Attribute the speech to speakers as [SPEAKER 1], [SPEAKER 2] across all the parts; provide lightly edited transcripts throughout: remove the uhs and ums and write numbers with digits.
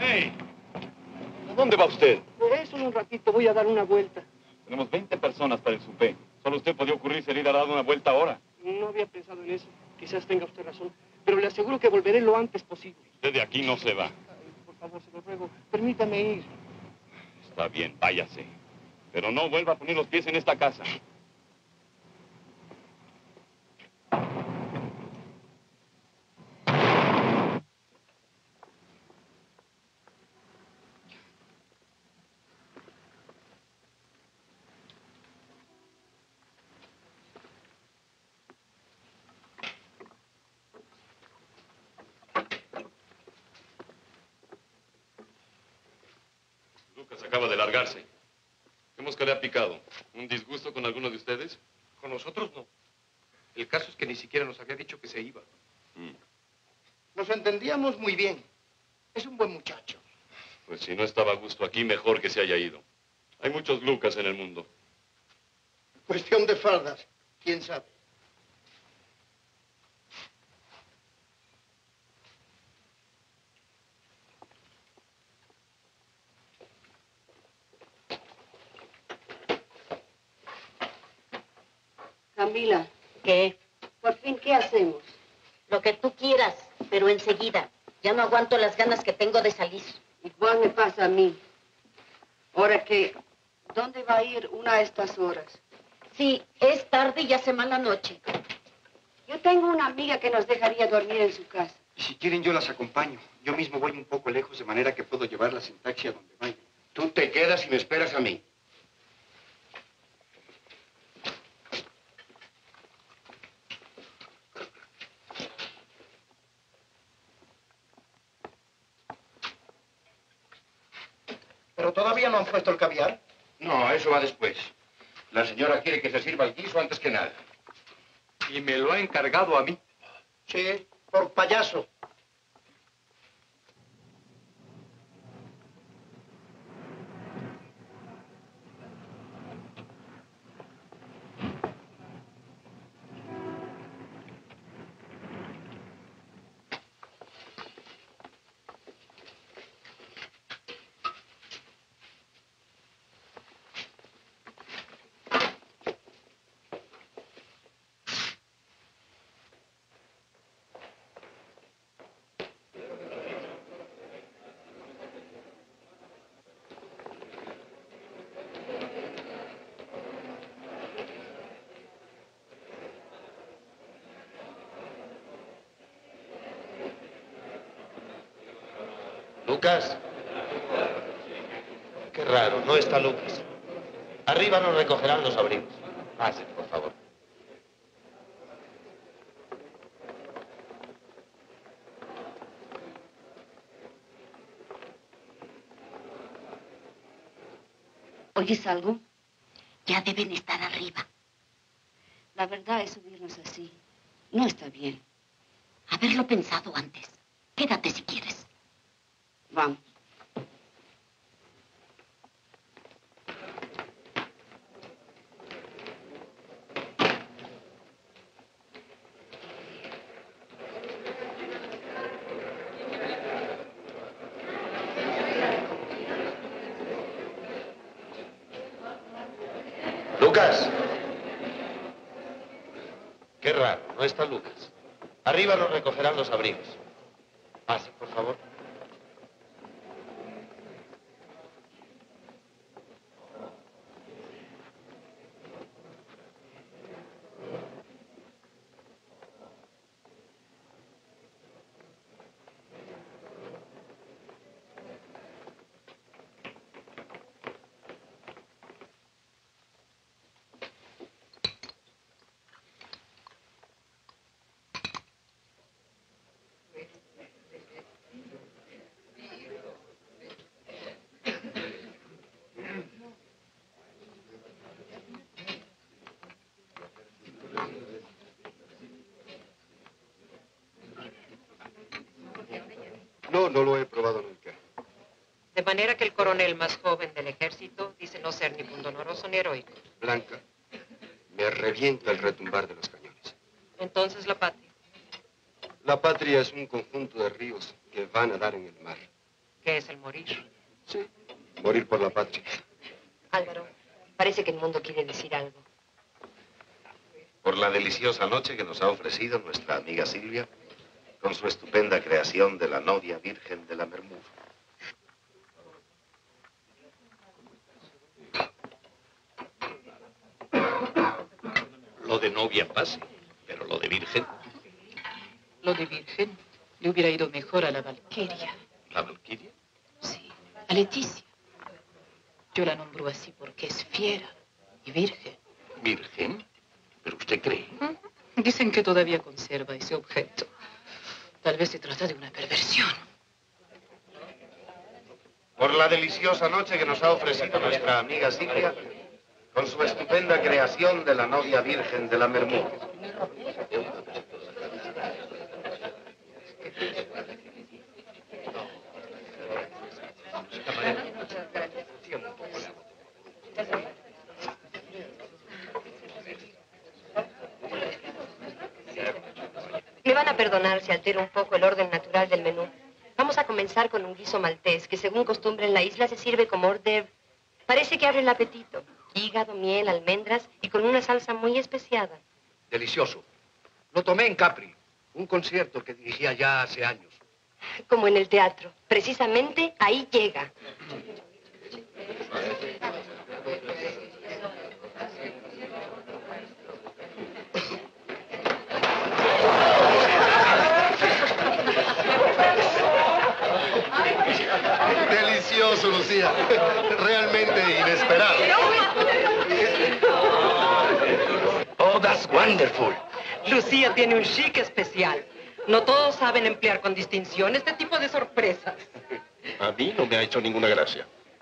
[SPEAKER 1] ¡Hey! ¿A dónde va usted?
[SPEAKER 2] Pues solo un ratito, voy a dar una vuelta.
[SPEAKER 1] Tenemos 20 personas para el supé. Solo usted podía ocurrirse ir a dar una vuelta ahora.
[SPEAKER 2] No había pensado en eso. Quizás tenga usted razón. Pero le aseguro que volveré lo antes posible.
[SPEAKER 1] Usted de aquí no se va.
[SPEAKER 2] Ay, por favor, se lo ruego. Permítame ir.
[SPEAKER 1] Está bien, váyase. Pero no vuelva a poner los pies en esta casa. Lucas acaba de largarse. ¿Qué mosca le ha picado? ¿Un disgusto con alguno de ustedes?
[SPEAKER 3] Con nosotros no. El caso es que ni siquiera nos había dicho que se iba.
[SPEAKER 4] Nos entendíamos muy bien. Es un buen muchacho.
[SPEAKER 1] Pues si no estaba a gusto aquí, mejor que se haya ido. Hay muchos Lucas en el mundo.
[SPEAKER 4] Cuestión de faldas. ¿Quién sabe?
[SPEAKER 5] Camila,
[SPEAKER 6] ¿Qué?
[SPEAKER 5] por fin, ¿qué hacemos?
[SPEAKER 6] Lo que tú quieras, pero enseguida. Ya no aguanto las ganas que tengo de salir.
[SPEAKER 5] Igual me pasa a mí. Ahora que, ¿dónde va a ir una a estas horas?
[SPEAKER 6] Sí, es tarde y hace mala noche.
[SPEAKER 5] Yo tengo una amiga que nos dejaría dormir en su casa.
[SPEAKER 3] Y si quieren, yo las acompaño. Yo mismo voy un poco lejos, de manera que puedo llevarlas en taxi a donde vayan.
[SPEAKER 4] Tú te quedas y me esperas a mí. ¿Pero todavía no han puesto el caviar? No, eso va después. La señora quiere que se sirva el guiso antes que nada.
[SPEAKER 3] Y me lo ha encargado a mí.
[SPEAKER 4] Sí, por payaso.
[SPEAKER 7] Lucas. Qué raro, no está Lucas. Arriba nos recogerán los abrigos. Pasen, por favor.
[SPEAKER 5] ¿Oyes algo?
[SPEAKER 6] Ya deben estar arriba.
[SPEAKER 5] La verdad es subirnos así. No está bien.
[SPEAKER 6] Haberlo pensado antes. Quédate si quieres.
[SPEAKER 5] Vamos.
[SPEAKER 7] Lucas. Qué raro, no está Lucas. Arriba nos recogerán los abrigos. Pasen, por favor.
[SPEAKER 3] No, no lo he probado nunca.
[SPEAKER 8] De manera que el coronel más joven del ejército dice no ser ni pundonoroso ni heroico.
[SPEAKER 3] Blanca, me revienta el retumbar de los cañones.
[SPEAKER 8] Entonces la patria.
[SPEAKER 3] La patria es un conjunto de ríos que van a dar en el mar,
[SPEAKER 8] ¿Qué es el morir?
[SPEAKER 3] Sí, morir por la patria.
[SPEAKER 6] Álvaro, parece que el mundo quiere decir algo.
[SPEAKER 7] Por la deliciosa noche que nos ha ofrecido nuestra amiga Silvia, con su estupenda creación de la novia virgen de la Mermur.
[SPEAKER 9] Lo de novia pase, pero lo de virgen.
[SPEAKER 10] Lo de virgen le hubiera ido mejor a la Valquiria.
[SPEAKER 9] ¿La Valquiria?
[SPEAKER 10] Sí, a Leticia. Yo la nombro así porque es fiera y virgen.
[SPEAKER 9] ¿Virgen? ¿Pero usted cree?
[SPEAKER 10] Dicen que todavía conserva ese objeto. Tal vez se trata de una perversión.
[SPEAKER 7] Por la deliciosa noche que nos ha ofrecido nuestra amiga Silvia, con su estupenda creación de la novia virgen de la Mermur.
[SPEAKER 6] Me van a perdonar si altero un poco el orden natural del menú. Vamos a comenzar con un guiso maltés, que según costumbre en la isla se sirve como hors d'oeuvre. Parece que abre el apetito. Hígado, miel, almendras y con una salsa muy especiada.
[SPEAKER 9] Delicioso. Lo tomé en Capri, un concierto que dirigía ya hace años.
[SPEAKER 6] Como en el teatro. Precisamente ahí llega.
[SPEAKER 1] Delicioso, Lucía. Realmente inesperado.
[SPEAKER 9] Oh, that's wonderful.
[SPEAKER 8] Lucía tiene un chic especial. No todos saben emplear con distinción este tipo de sorpresas.
[SPEAKER 9] A mí no me ha hecho ninguna gracia.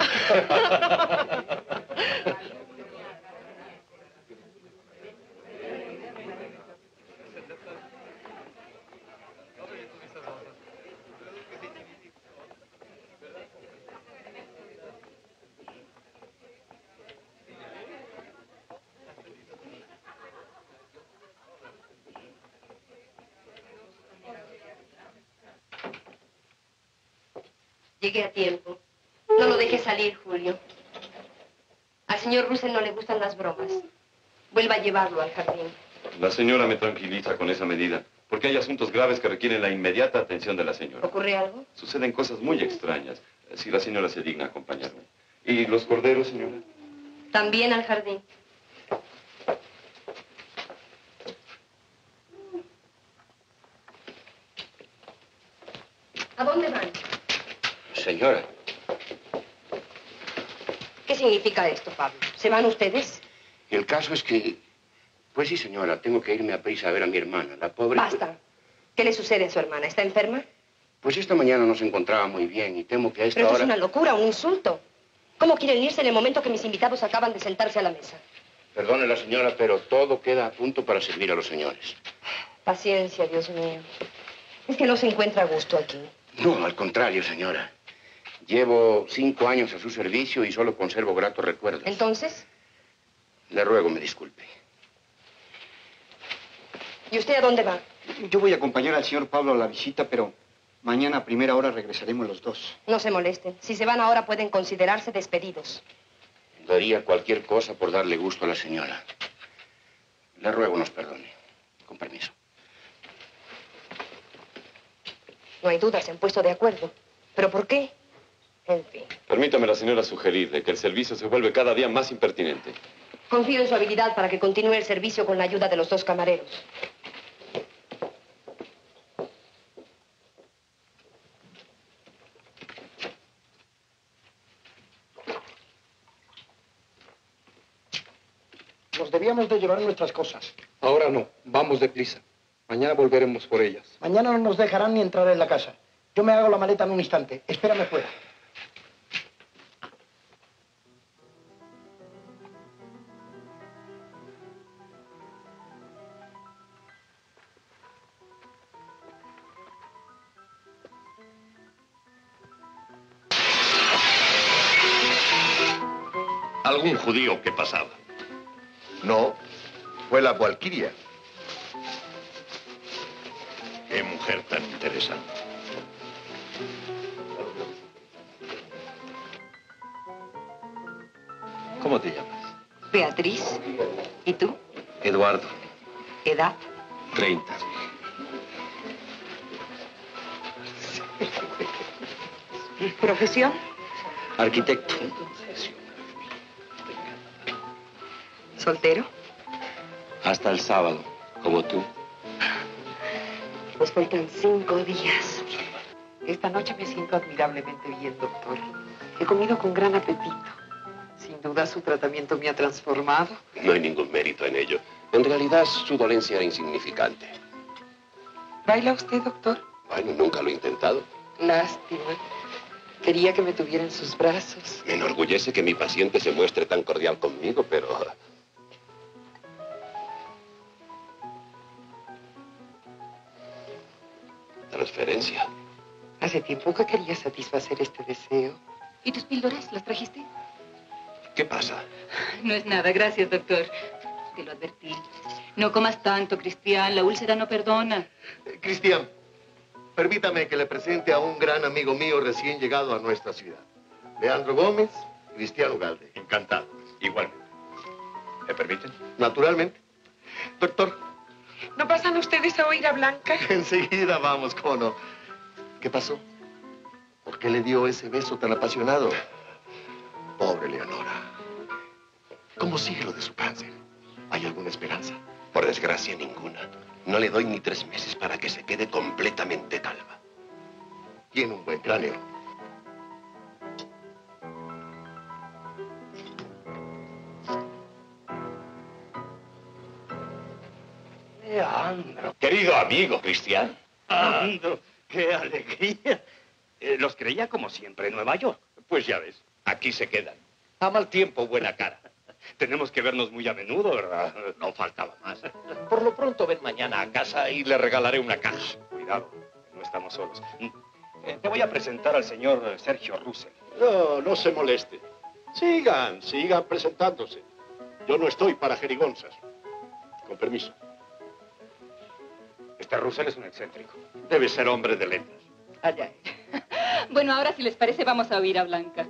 [SPEAKER 6] Llegué a tiempo. No lo deje salir, Julio. Al señor Russell no le gustan las bromas. Vuelva a llevarlo al jardín.
[SPEAKER 1] La señora me tranquiliza con esa medida, porque hay asuntos graves que requieren la inmediata atención de la señora.
[SPEAKER 6] ¿Ocurre algo?
[SPEAKER 1] Suceden cosas muy extrañas, si la señora se digna acompañarme. ¿Y los corderos, señora?
[SPEAKER 6] También al jardín. ¿A dónde van?
[SPEAKER 4] Señora.
[SPEAKER 6] ¿Qué significa esto, Pablo? ¿Se van ustedes?
[SPEAKER 4] El caso es que... Pues sí, señora, tengo que irme a prisa a ver a mi hermana, la pobre...
[SPEAKER 6] Basta. ¿Qué le sucede a su hermana? ¿Está enferma?
[SPEAKER 4] Pues esta mañana no se encontraba muy bien y temo que a esta
[SPEAKER 6] Pero esto
[SPEAKER 4] hora...
[SPEAKER 6] es una locura, un insulto. ¿Cómo quieren irse en el momento que mis invitados acaban de sentarse a la mesa?
[SPEAKER 4] Perdone la señora, pero todo queda a punto para servir a los señores.
[SPEAKER 6] Paciencia, Dios mío. Es que no se encuentra a gusto aquí.
[SPEAKER 4] No, al contrario, señora. Llevo 5 años a su servicio y solo conservo gratos recuerdos.
[SPEAKER 6] ¿Entonces?
[SPEAKER 4] Le ruego me disculpe.
[SPEAKER 6] ¿Y usted a dónde va?
[SPEAKER 3] Yo voy a acompañar al señor Pablo a la visita, pero mañana a primera hora regresaremos los dos.
[SPEAKER 6] No se molesten. Si se van ahora pueden considerarse despedidos.
[SPEAKER 4] Daría cualquier cosa por darle gusto a la señora. Le ruego nos perdone. Con permiso.
[SPEAKER 6] No hay duda, se han puesto de acuerdo. ¿Pero por qué? En fin.
[SPEAKER 1] Permítame, la señora, sugerirle que el servicio se vuelve cada día más impertinente.
[SPEAKER 6] Confío en su habilidad para que continúe el servicio con la ayuda de los 2 camareros.
[SPEAKER 2] Nos debíamos de llevar nuestras cosas.
[SPEAKER 11] Ahora no, vamos deprisa. Mañana volveremos por ellas.
[SPEAKER 2] Mañana no nos dejarán ni entrar en la casa. Yo me hago la maleta en un instante. Espérame fuera.
[SPEAKER 9] ¿Algún judío que pasaba?
[SPEAKER 12] No, fue la Valquiria.
[SPEAKER 9] Qué mujer tan interesante.
[SPEAKER 13] ¿Cómo te llamas?
[SPEAKER 6] Beatriz. ¿Y tú?
[SPEAKER 13] Eduardo.
[SPEAKER 6] ¿Edad?
[SPEAKER 13] 30.
[SPEAKER 6] ¿Profesión?
[SPEAKER 13] Arquitecto.
[SPEAKER 6] ¿Soltero?
[SPEAKER 13] Hasta el sábado, como tú.
[SPEAKER 6] Nos faltan 5 días. Esta noche me siento admirablemente bien, doctor. He comido con gran apetito. Sin duda su tratamiento me ha transformado.
[SPEAKER 14] No hay ningún mérito en ello. En realidad, su dolencia era insignificante.
[SPEAKER 6] ¿Baila usted, doctor?
[SPEAKER 14] Bueno, nunca lo he intentado.
[SPEAKER 6] Lástima. Quería que me tuviera en sus brazos.
[SPEAKER 14] Me enorgullece que mi paciente se muestre tan cordial conmigo, pero... Transferencia.
[SPEAKER 6] Hace tiempo que quería satisfacer este deseo.
[SPEAKER 10] ¿Y tus píldoras las trajiste?
[SPEAKER 14] ¿Qué pasa?
[SPEAKER 10] No es nada, gracias, doctor. Te lo advertí. No comas tanto, Cristian. La úlcera no perdona.
[SPEAKER 12] Cristian, permítame que le presente a un gran amigo mío recién llegado a nuestra ciudad. Leandro Gómez, Cristian Ugalde.
[SPEAKER 1] Encantado. Igualmente. ¿Me permiten?
[SPEAKER 12] Naturalmente. Doctor.
[SPEAKER 6] ¿No pasan ustedes a oír a Blanca?
[SPEAKER 12] Enseguida vamos, ¿cómo no? ¿Qué pasó? ¿Por qué le dio ese beso tan apasionado? Pobre Leonora. ¿Cómo sigue lo de su cáncer? ¿Hay alguna esperanza?
[SPEAKER 14] Por desgracia, ninguna. No le doy ni 3 meses para que se quede completamente calva.
[SPEAKER 12] Tiene un buen cráneo.
[SPEAKER 15] Leandro. Querido amigo, Cristian. Leandro, qué alegría. Los creía como siempre en Nueva York. Pues ya ves, aquí se quedan. A mal tiempo, buena cara. Tenemos que vernos muy a menudo, ¿verdad? No faltaba más. Por lo pronto, ven mañana a casa y le regalaré una caja. Cuidado, no estamos solos. Te voy a presentar al señor Sergio Russell.
[SPEAKER 16] No, no se moleste. Sigan presentándose. Yo no estoy para jerigonzas. Con permiso.
[SPEAKER 15] Este Russell es un excéntrico. Debe ser hombre de letras.
[SPEAKER 10] Allá. Bueno, ahora si les parece vamos a oír a Blanca.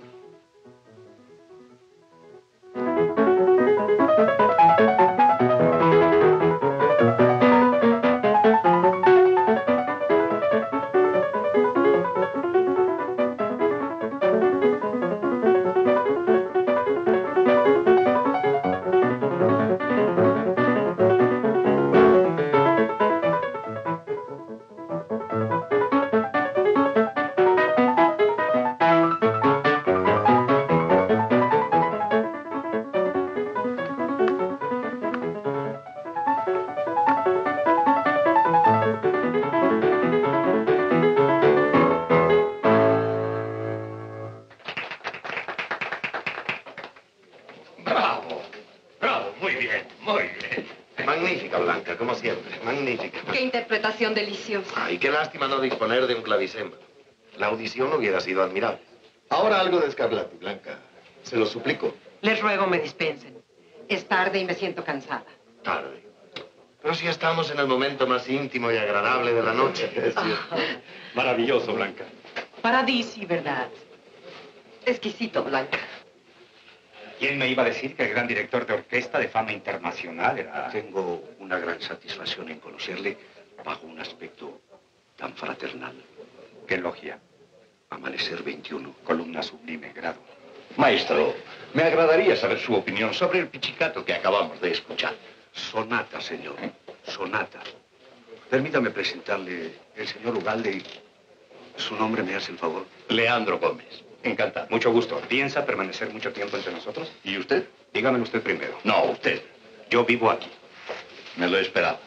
[SPEAKER 7] Magnífica, Blanca, como siempre. Magnífica.
[SPEAKER 6] Qué interpretación deliciosa.
[SPEAKER 7] Ay, qué lástima no disponer de un clavicémbalo. La audición hubiera sido admirable.
[SPEAKER 12] Ahora algo de Scarlatti, Blanca. Se lo suplico.
[SPEAKER 5] Les ruego me dispensen. Es tarde y me siento cansada.
[SPEAKER 7] Tarde. Pero si estamos en el momento más íntimo y agradable de la noche.
[SPEAKER 15] Es cierto. Maravilloso, Blanca.
[SPEAKER 5] Paradisi, ¿verdad? Exquisito, Blanca.
[SPEAKER 15] ¿Quién me iba a decir que el gran director de orquesta de fama internacional era...?
[SPEAKER 16] Tengo una gran satisfacción en conocerle bajo un aspecto tan fraternal.
[SPEAKER 15] ¿Qué logia?
[SPEAKER 16] Amanecer 21.
[SPEAKER 15] Columna sublime, grado.
[SPEAKER 16] Maestro, me agradaría saber su opinión sobre el pichicato que acabamos de escuchar. Sonata, señor. Sonata. Permítame presentarle el señor Ugalde y... ¿Su nombre me hace el favor?
[SPEAKER 15] Leandro Gómez. Encantado. Mucho gusto. ¿Piensa permanecer mucho tiempo entre nosotros?
[SPEAKER 16] ¿Y usted?
[SPEAKER 15] Dígamelo usted primero.
[SPEAKER 16] No, usted.
[SPEAKER 15] Yo vivo aquí.
[SPEAKER 16] Me lo esperaba.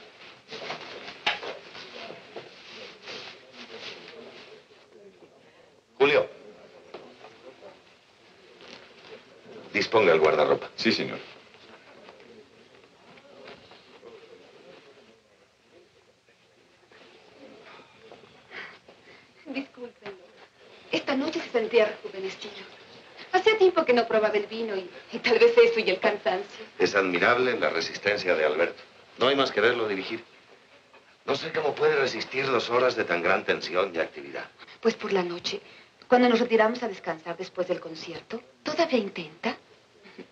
[SPEAKER 7] Julio. Disponga el guardarropa.
[SPEAKER 1] Sí, señor.
[SPEAKER 6] Discúlpenlo. Esta noche se sentía rejuvenecido. Hacía tiempo que no probaba el vino y tal vez eso y el cansancio.
[SPEAKER 7] Es admirable la resistencia de Alberto. No hay más que verlo dirigir. No sé cómo puede resistir 2 horas de tan gran tensión y actividad.
[SPEAKER 6] Pues por la noche, cuando nos retiramos a descansar después del concierto, ¿todavía intenta?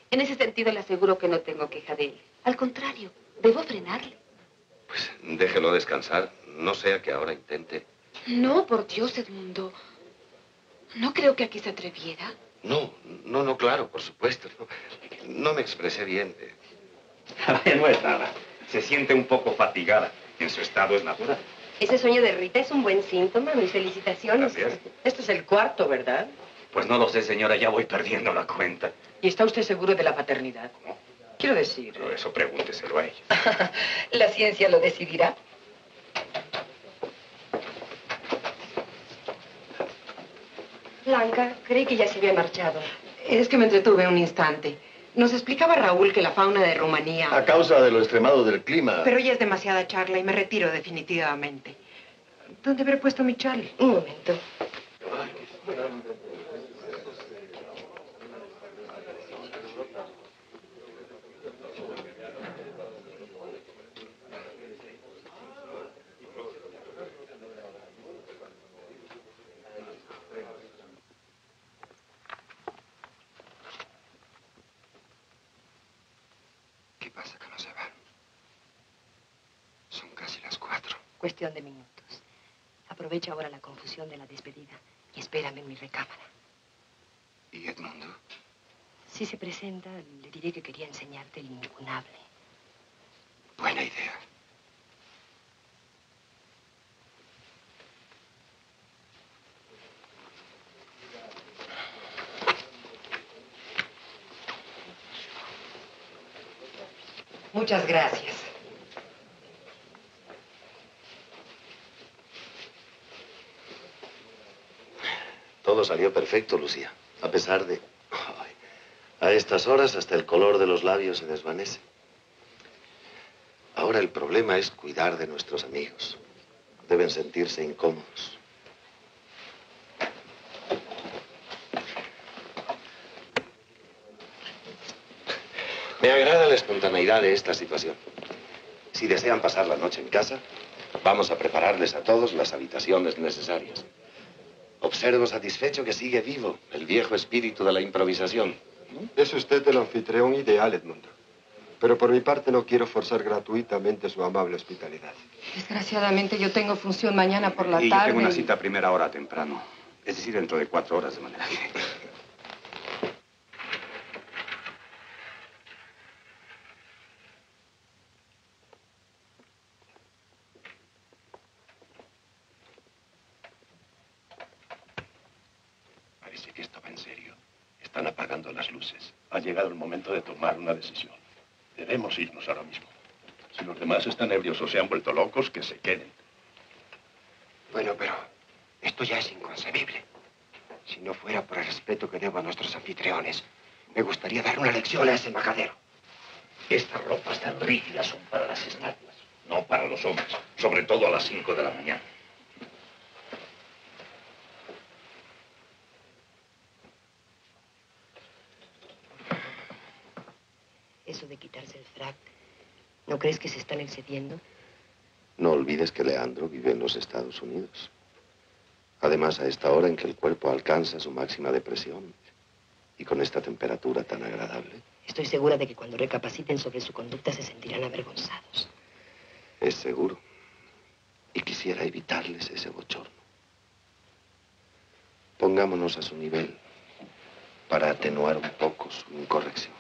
[SPEAKER 6] En ese sentido le aseguro que no tengo queja de él. Al contrario, debo frenarle.
[SPEAKER 7] Pues déjelo descansar. No sea que ahora intente.
[SPEAKER 6] No, por Dios, Edmundo. No creo que aquí se atreviera.
[SPEAKER 7] No, claro, por supuesto. No me expresé bien.
[SPEAKER 15] No es nada. Se siente un poco fatigada. En su estado es natural.
[SPEAKER 6] Ese sueño de Rita es un buen síntoma. Mis felicitaciones.
[SPEAKER 15] Gracias.
[SPEAKER 8] Este es el cuarto, ¿verdad?
[SPEAKER 15] Pues no lo sé, señora. Ya voy perdiendo la cuenta.
[SPEAKER 8] ¿Y está usted seguro de la paternidad? Quiero decir...
[SPEAKER 15] Pero eso pregúnteselo a ella.
[SPEAKER 6] La ciencia lo decidirá. Blanca, creí que ya se había marchado.
[SPEAKER 8] Es que me entretuve un instante. Nos explicaba Raúl que la fauna de Rumanía...
[SPEAKER 12] A causa de lo extremado del clima.
[SPEAKER 8] Pero ya es demasiada charla y me retiro definitivamente. ¿Dónde habré puesto mi chal?
[SPEAKER 6] Un momento.
[SPEAKER 3] ¿Qué pasa que no se van? Son casi las 4.
[SPEAKER 6] Cuestión de minutos. Aprovecha ahora la confusión de la despedida y espérame en mi recámara.
[SPEAKER 3] ¿Y Edmundo?
[SPEAKER 6] Si se presenta, le diré que quería enseñarte el incunable.
[SPEAKER 3] Buena idea.
[SPEAKER 8] Muchas gracias.
[SPEAKER 7] Todo salió perfecto, Lucía. A pesar de... Ay, a estas horas hasta el color de los labios se desvanece. Ahora el problema es cuidar de nuestros amigos. Deben sentirse incómodos. Me agrada la espontaneidad de esta situación. Si desean pasar la noche en casa, vamos a prepararles a todos las habitaciones necesarias. Observo satisfecho que sigue vivo el viejo espíritu de la improvisación.
[SPEAKER 17] Es usted el anfitrión ideal, Edmundo. Pero por mi parte no quiero forzar gratuitamente su amable hospitalidad.
[SPEAKER 8] Desgraciadamente yo tengo función mañana por la
[SPEAKER 15] Y yo
[SPEAKER 8] tarde.
[SPEAKER 15] tengo una cita a primera hora temprano. Es decir, dentro de 4 horas, de manera que...
[SPEAKER 12] Parece que esto va en serio. Están apagando las luces. Ha llegado el momento de tomar una decisión. Debemos irnos ahora mismo. Si los demás están ebrios o se han vuelto locos, que se queden.
[SPEAKER 3] Bueno, pero esto ya es inconcebible. Si no fuera por el respeto que debo a nuestros anfitriones, me gustaría dar una lección a ese majadero.
[SPEAKER 16] Estas ropas tan rígidas son para las estatuas, no para los hombres. Sobre todo a las 5 de la mañana.
[SPEAKER 6] Eso de quitarse el frac, ¿no crees que se están excediendo?
[SPEAKER 7] No olvides que Leandro vive en los Estados Unidos. Además, a esta hora en que el cuerpo alcanza su máxima depresión y con esta temperatura tan agradable.
[SPEAKER 6] Estoy segura de que cuando recapaciten sobre su conducta se sentirán avergonzados.
[SPEAKER 7] Es seguro. Y quisiera evitarles ese bochorno. Pongámonos a su nivel para atenuar un poco su incorrección.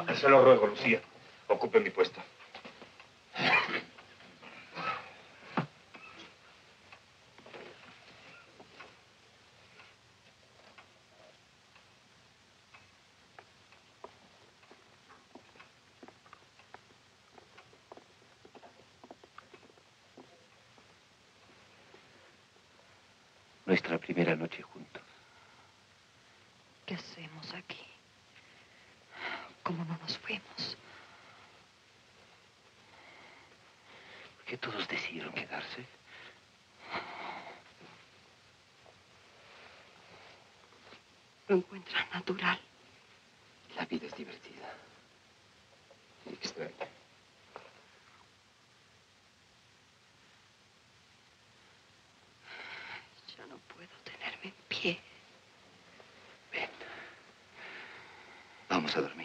[SPEAKER 15] Se lo ruego, Lucía. Ocupe mi puesto.
[SPEAKER 18] Nuestra primera noche juntos.
[SPEAKER 10] ¿Qué hacemos aquí? ¿Cómo no nos fuimos?
[SPEAKER 18] ¿Por qué todos decidieron quedarse?
[SPEAKER 10] Lo encuentran natural.
[SPEAKER 18] La vida es divertida. Y extraña.
[SPEAKER 10] Ya no puedo tenerme en pie.
[SPEAKER 18] Ven. Vamos a dormir.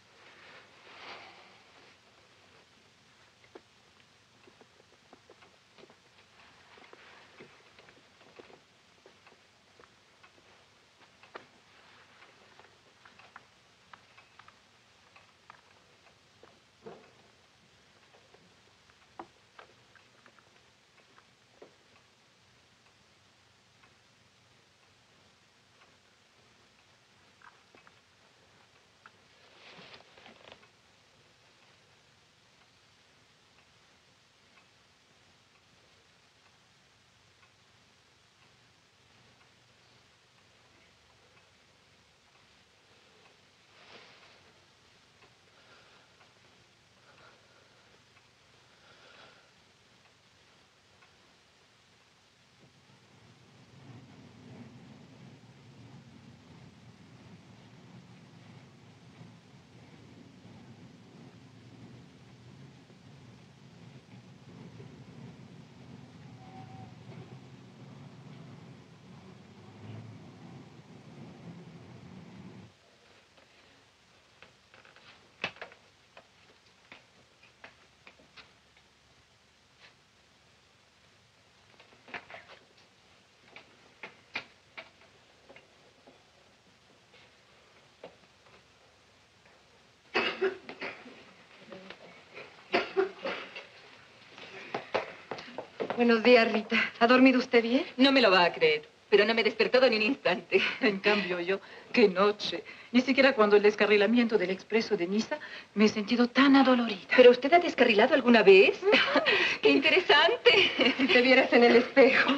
[SPEAKER 10] Buenos días, Rita. ¿Ha dormido usted bien? No me lo va a creer, pero no me he despertado ni un instante. En cambio, yo, qué noche. Ni siquiera cuando el descarrilamiento del expreso de Niza me he sentido tan adolorida.
[SPEAKER 6] ¿Pero usted ha descarrilado alguna vez?
[SPEAKER 10] ¡Qué interesante! Si te vieras en el espejo.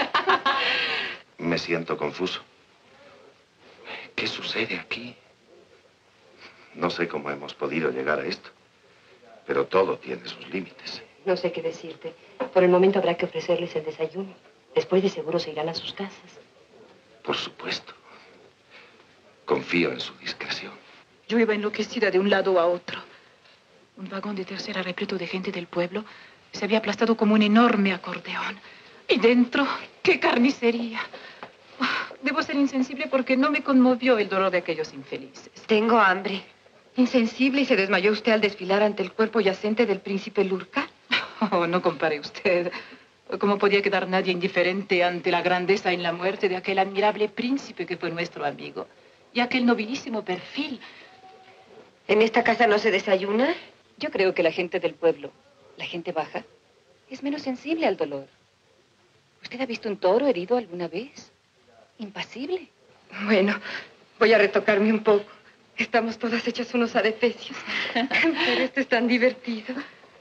[SPEAKER 7] Me siento confuso. ¿Qué sucede aquí? No sé cómo hemos podido llegar a esto, pero todo tiene sus límites.
[SPEAKER 6] No sé qué decirte. Por el momento habrá que ofrecerles el desayuno. Después de seguro se irán a sus casas.
[SPEAKER 7] Por supuesto. Confío en su discreción.
[SPEAKER 10] Yo iba enloquecida de un lado a otro. Un vagón de tercera repleto de gente del pueblo se había aplastado como un enorme acordeón. Y dentro, ¡qué carnicería! Debo ser insensible porque no me conmovió el dolor de aquellos infelices.
[SPEAKER 6] Tengo hambre.
[SPEAKER 10] ¿Insensible y se desmayó usted al desfilar ante el cuerpo yacente del príncipe Lurca? Oh, no compare usted. ¿Cómo podía quedar nadie indiferente ante la grandeza en la muerte de aquel admirable príncipe que fue nuestro amigo? Y aquel nobilísimo perfil.
[SPEAKER 6] ¿En esta casa no se desayuna?
[SPEAKER 10] Yo creo que la gente del pueblo, la gente baja, es menos sensible al dolor. ¿Usted ha visto un toro herido alguna vez? Impasible. Bueno, voy a retocarme un poco. Estamos todas hechas unos adefesios. Pero esto es tan divertido.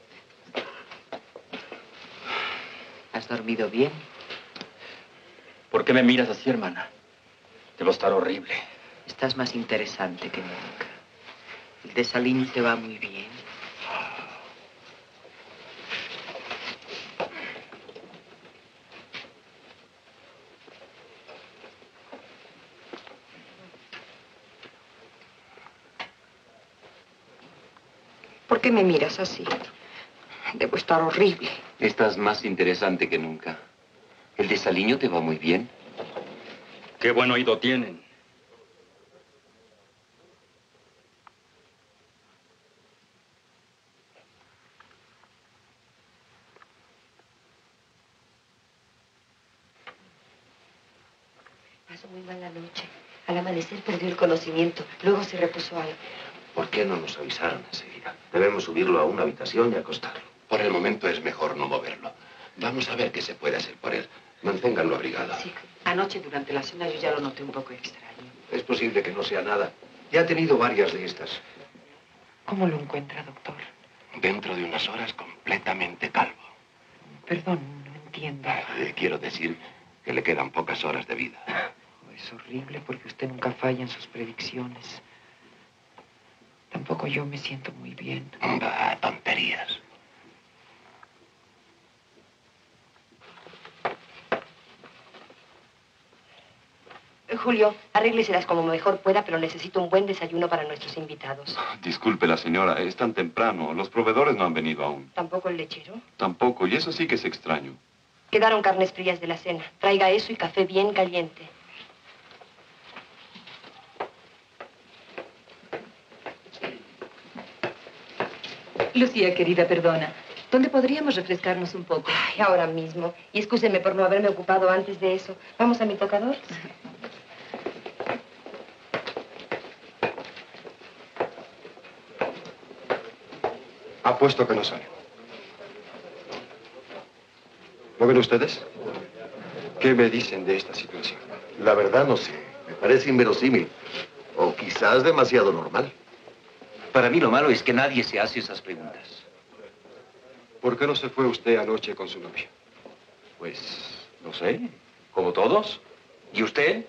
[SPEAKER 18] ¿Has dormido bien?
[SPEAKER 15] ¿Por qué me miras así, hermana? Debo estar horrible.
[SPEAKER 18] Estás más interesante que nunca. El desaliño te va muy bien.
[SPEAKER 10] ¿Por qué me miras así? Debo estar horrible.
[SPEAKER 18] Estás más interesante que nunca. ¿El desaliño te va muy bien?
[SPEAKER 15] Qué buen oído tienen.
[SPEAKER 6] Pasó muy mal la noche. Al amanecer perdió el conocimiento. Luego se repuso algo.
[SPEAKER 7] ¿Por qué no nos avisaron enseguida? Debemos subirlo a una habitación y acostarlo.
[SPEAKER 14] Por el momento es mejor no moverlo. Vamos a ver qué se puede hacer por él. Manténganlo abrigado.
[SPEAKER 18] Sí, anoche durante la cena yo ya lo noté un poco extraño.
[SPEAKER 9] Es posible que no sea nada. Ya ha tenido varias de estas.
[SPEAKER 18] ¿Cómo lo encuentra, doctor?
[SPEAKER 14] Dentro de unas horas completamente calvo.
[SPEAKER 18] Perdón, no entiendo.
[SPEAKER 14] Quiero decir que le quedan pocas horas de vida.
[SPEAKER 18] Es horrible porque usted nunca falla en sus predicciones. Tampoco yo me siento muy bien.
[SPEAKER 14] Bah, tonterías.
[SPEAKER 6] Julio, arrégleselas como mejor pueda, pero necesito un buen desayuno para nuestros invitados.
[SPEAKER 1] Disculpe la señora, es tan temprano. Los proveedores no han venido aún.
[SPEAKER 6] ¿Tampoco el lechero?
[SPEAKER 1] Tampoco, y eso sí que es extraño.
[SPEAKER 6] Quedaron carnes frías de la cena. Traiga eso y café bien caliente.
[SPEAKER 10] Lucía, querida, perdona. ¿Dónde podríamos refrescarnos un poco?
[SPEAKER 6] Ay, ahora mismo. Y excúsenme por no haberme ocupado antes de eso. ¿Vamos a mi tocador?
[SPEAKER 17] Apuesto que no sale. ¿Lo ven ustedes? ¿Qué me dicen de esta situación?
[SPEAKER 12] La verdad no sé. Me parece inverosímil. O quizás demasiado normal.
[SPEAKER 15] Para mí lo malo es que nadie se hace esas preguntas.
[SPEAKER 17] ¿Por qué no se fue usted anoche con su novia?
[SPEAKER 15] Pues, no sé, como todos. ¿Y usted?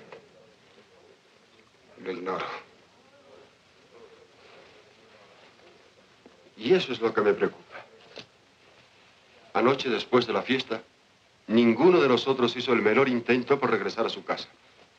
[SPEAKER 17] Lo ignoro. Y eso es lo que me preocupa. Anoche, después de la fiesta, ninguno de nosotros hizo el menor intento por regresar a su casa.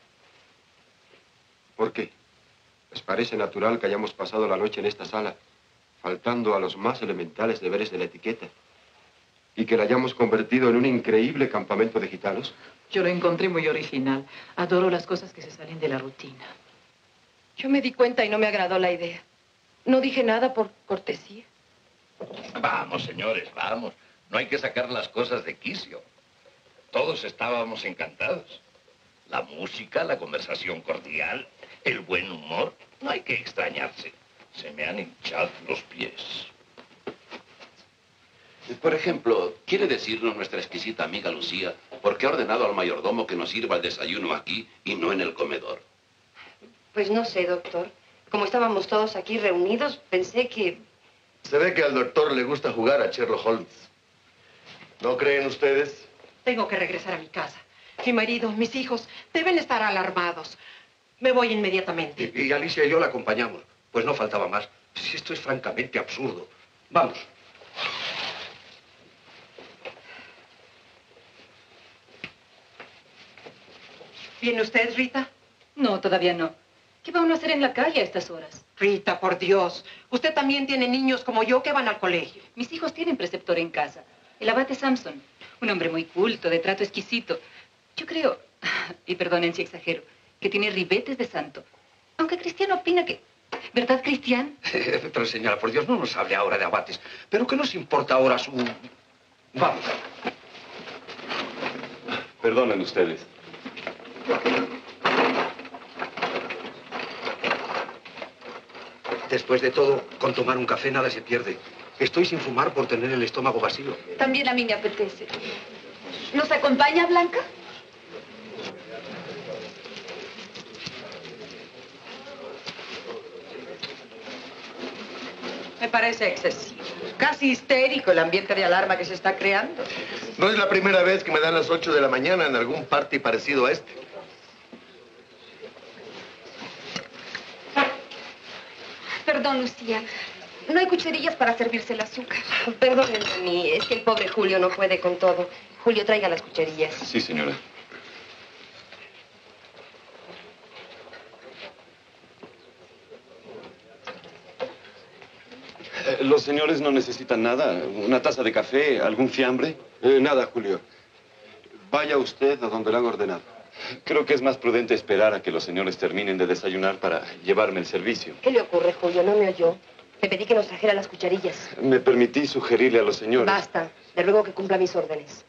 [SPEAKER 17] ¿Por qué? ¿Les parece natural que hayamos pasado la noche en esta sala, faltando a los más elementales deberes de la etiqueta, y que la hayamos convertido en un increíble campamento de gitanos?
[SPEAKER 18] Yo lo encontré muy original. Adoro las cosas que se salen de la rutina.
[SPEAKER 5] Yo me di cuenta y no me agradó la idea. No dije nada por cortesía.
[SPEAKER 16] Vamos, señores, vamos. No hay que sacar las cosas de quicio. Todos estábamos encantados. La música, la conversación cordial, el buen humor. No hay que extrañarse. Se me han hinchado los pies.
[SPEAKER 14] Por ejemplo, ¿quiere decirnos nuestra exquisita amiga Lucía por qué ha ordenado al mayordomo que nos sirva el desayuno aquí y no en el comedor?
[SPEAKER 6] Pues no sé, doctor. Como estábamos todos aquí reunidos, pensé que...
[SPEAKER 12] Se ve que al doctor le gusta jugar a Sherlock Holmes. ¿No creen ustedes?
[SPEAKER 8] Tengo que regresar a mi casa. Mi marido, mis hijos, deben estar alarmados. Me voy inmediatamente.
[SPEAKER 9] Y Alicia y yo la acompañamos. Pues no faltaba más. Si esto es francamente absurdo. Vamos.
[SPEAKER 8] ¿Viene usted, Rita?
[SPEAKER 10] No, todavía no. ¿Qué va uno a hacer en la calle a estas horas?
[SPEAKER 8] Rita, por Dios. Usted también tiene niños como yo que van al colegio.
[SPEAKER 10] Mis hijos tienen preceptor en casa. El abate Samson. Un hombre muy culto, de trato exquisito. Yo creo, y perdonen si exagero, que tiene ribetes de santo. Aunque Cristian opina que... ¿Verdad, Cristian?
[SPEAKER 9] Pero señora, por Dios, no nos hable ahora de abates. ¿Pero qué nos importa ahora su...? Vamos.
[SPEAKER 1] Perdonen ustedes.
[SPEAKER 9] Después de todo, con tomar un café nada se pierde. Estoy sin fumar por tener el estómago vacío.
[SPEAKER 10] También a mí me apetece. ¿Nos acompaña, Blanca?
[SPEAKER 18] Me parece excesivo. Casi histérico el ambiente de alarma que se está creando.
[SPEAKER 12] No es la primera vez que me dan las 8 de la mañana en algún party parecido a este.
[SPEAKER 6] Perdón, Lucía. No hay cucharillas para servirse el azúcar. Perdónenme a mí, es que el pobre Julio no puede con todo. Julio, traiga las cucharillas.
[SPEAKER 1] Sí, señora. ¿Los señores no necesitan nada? ¿Una taza de café? ¿Algún fiambre?
[SPEAKER 17] Nada, Julio. Vaya usted a donde le han ordenado.
[SPEAKER 1] Creo que es más prudente esperar a que los señores terminen de desayunar para llevarme el servicio.
[SPEAKER 6] ¿Qué le ocurre, Julio? ¿No me oyó? Le pedí que nos trajera las cucharillas.
[SPEAKER 1] Me permití sugerirle a los señores.
[SPEAKER 6] Basta. Le ruego que cumpla mis órdenes.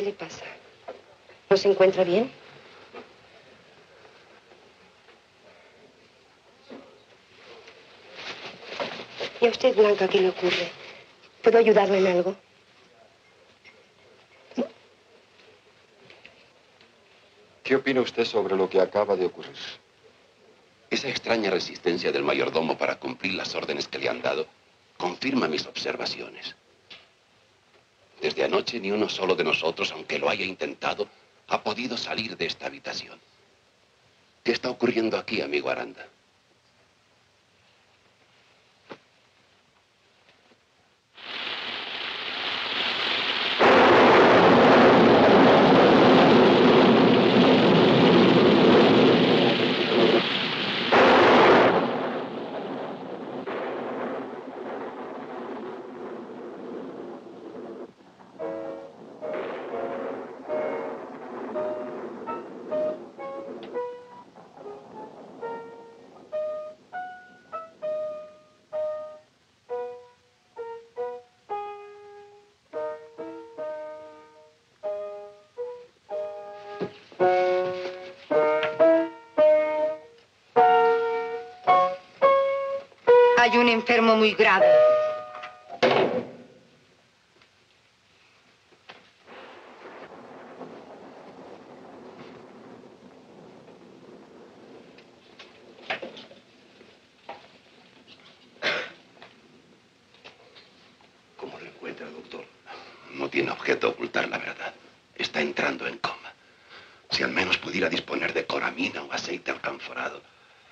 [SPEAKER 6] le pasa? ¿No se encuentra bien? ¿Y a usted, Blanca, qué le ocurre? ¿Puedo ayudarle en algo?
[SPEAKER 17] ¿Qué opina usted sobre lo que acaba de ocurrir?
[SPEAKER 14] Esa extraña resistencia del mayordomo para cumplir las órdenes que le han dado confirma mis observaciones. Desde anoche ni uno solo de nosotros, aunque lo haya intentado, ha podido salir de esta habitación. ¿Qué está ocurriendo aquí, amigo Aranda?
[SPEAKER 10] Hay un enfermo muy grave.
[SPEAKER 14] ¿Cómo lo encuentra, doctor? No tiene objeto ocultar la verdad. Está entrando en coma. Si al menos pudiera disponer de coramina o aceite alcanforado.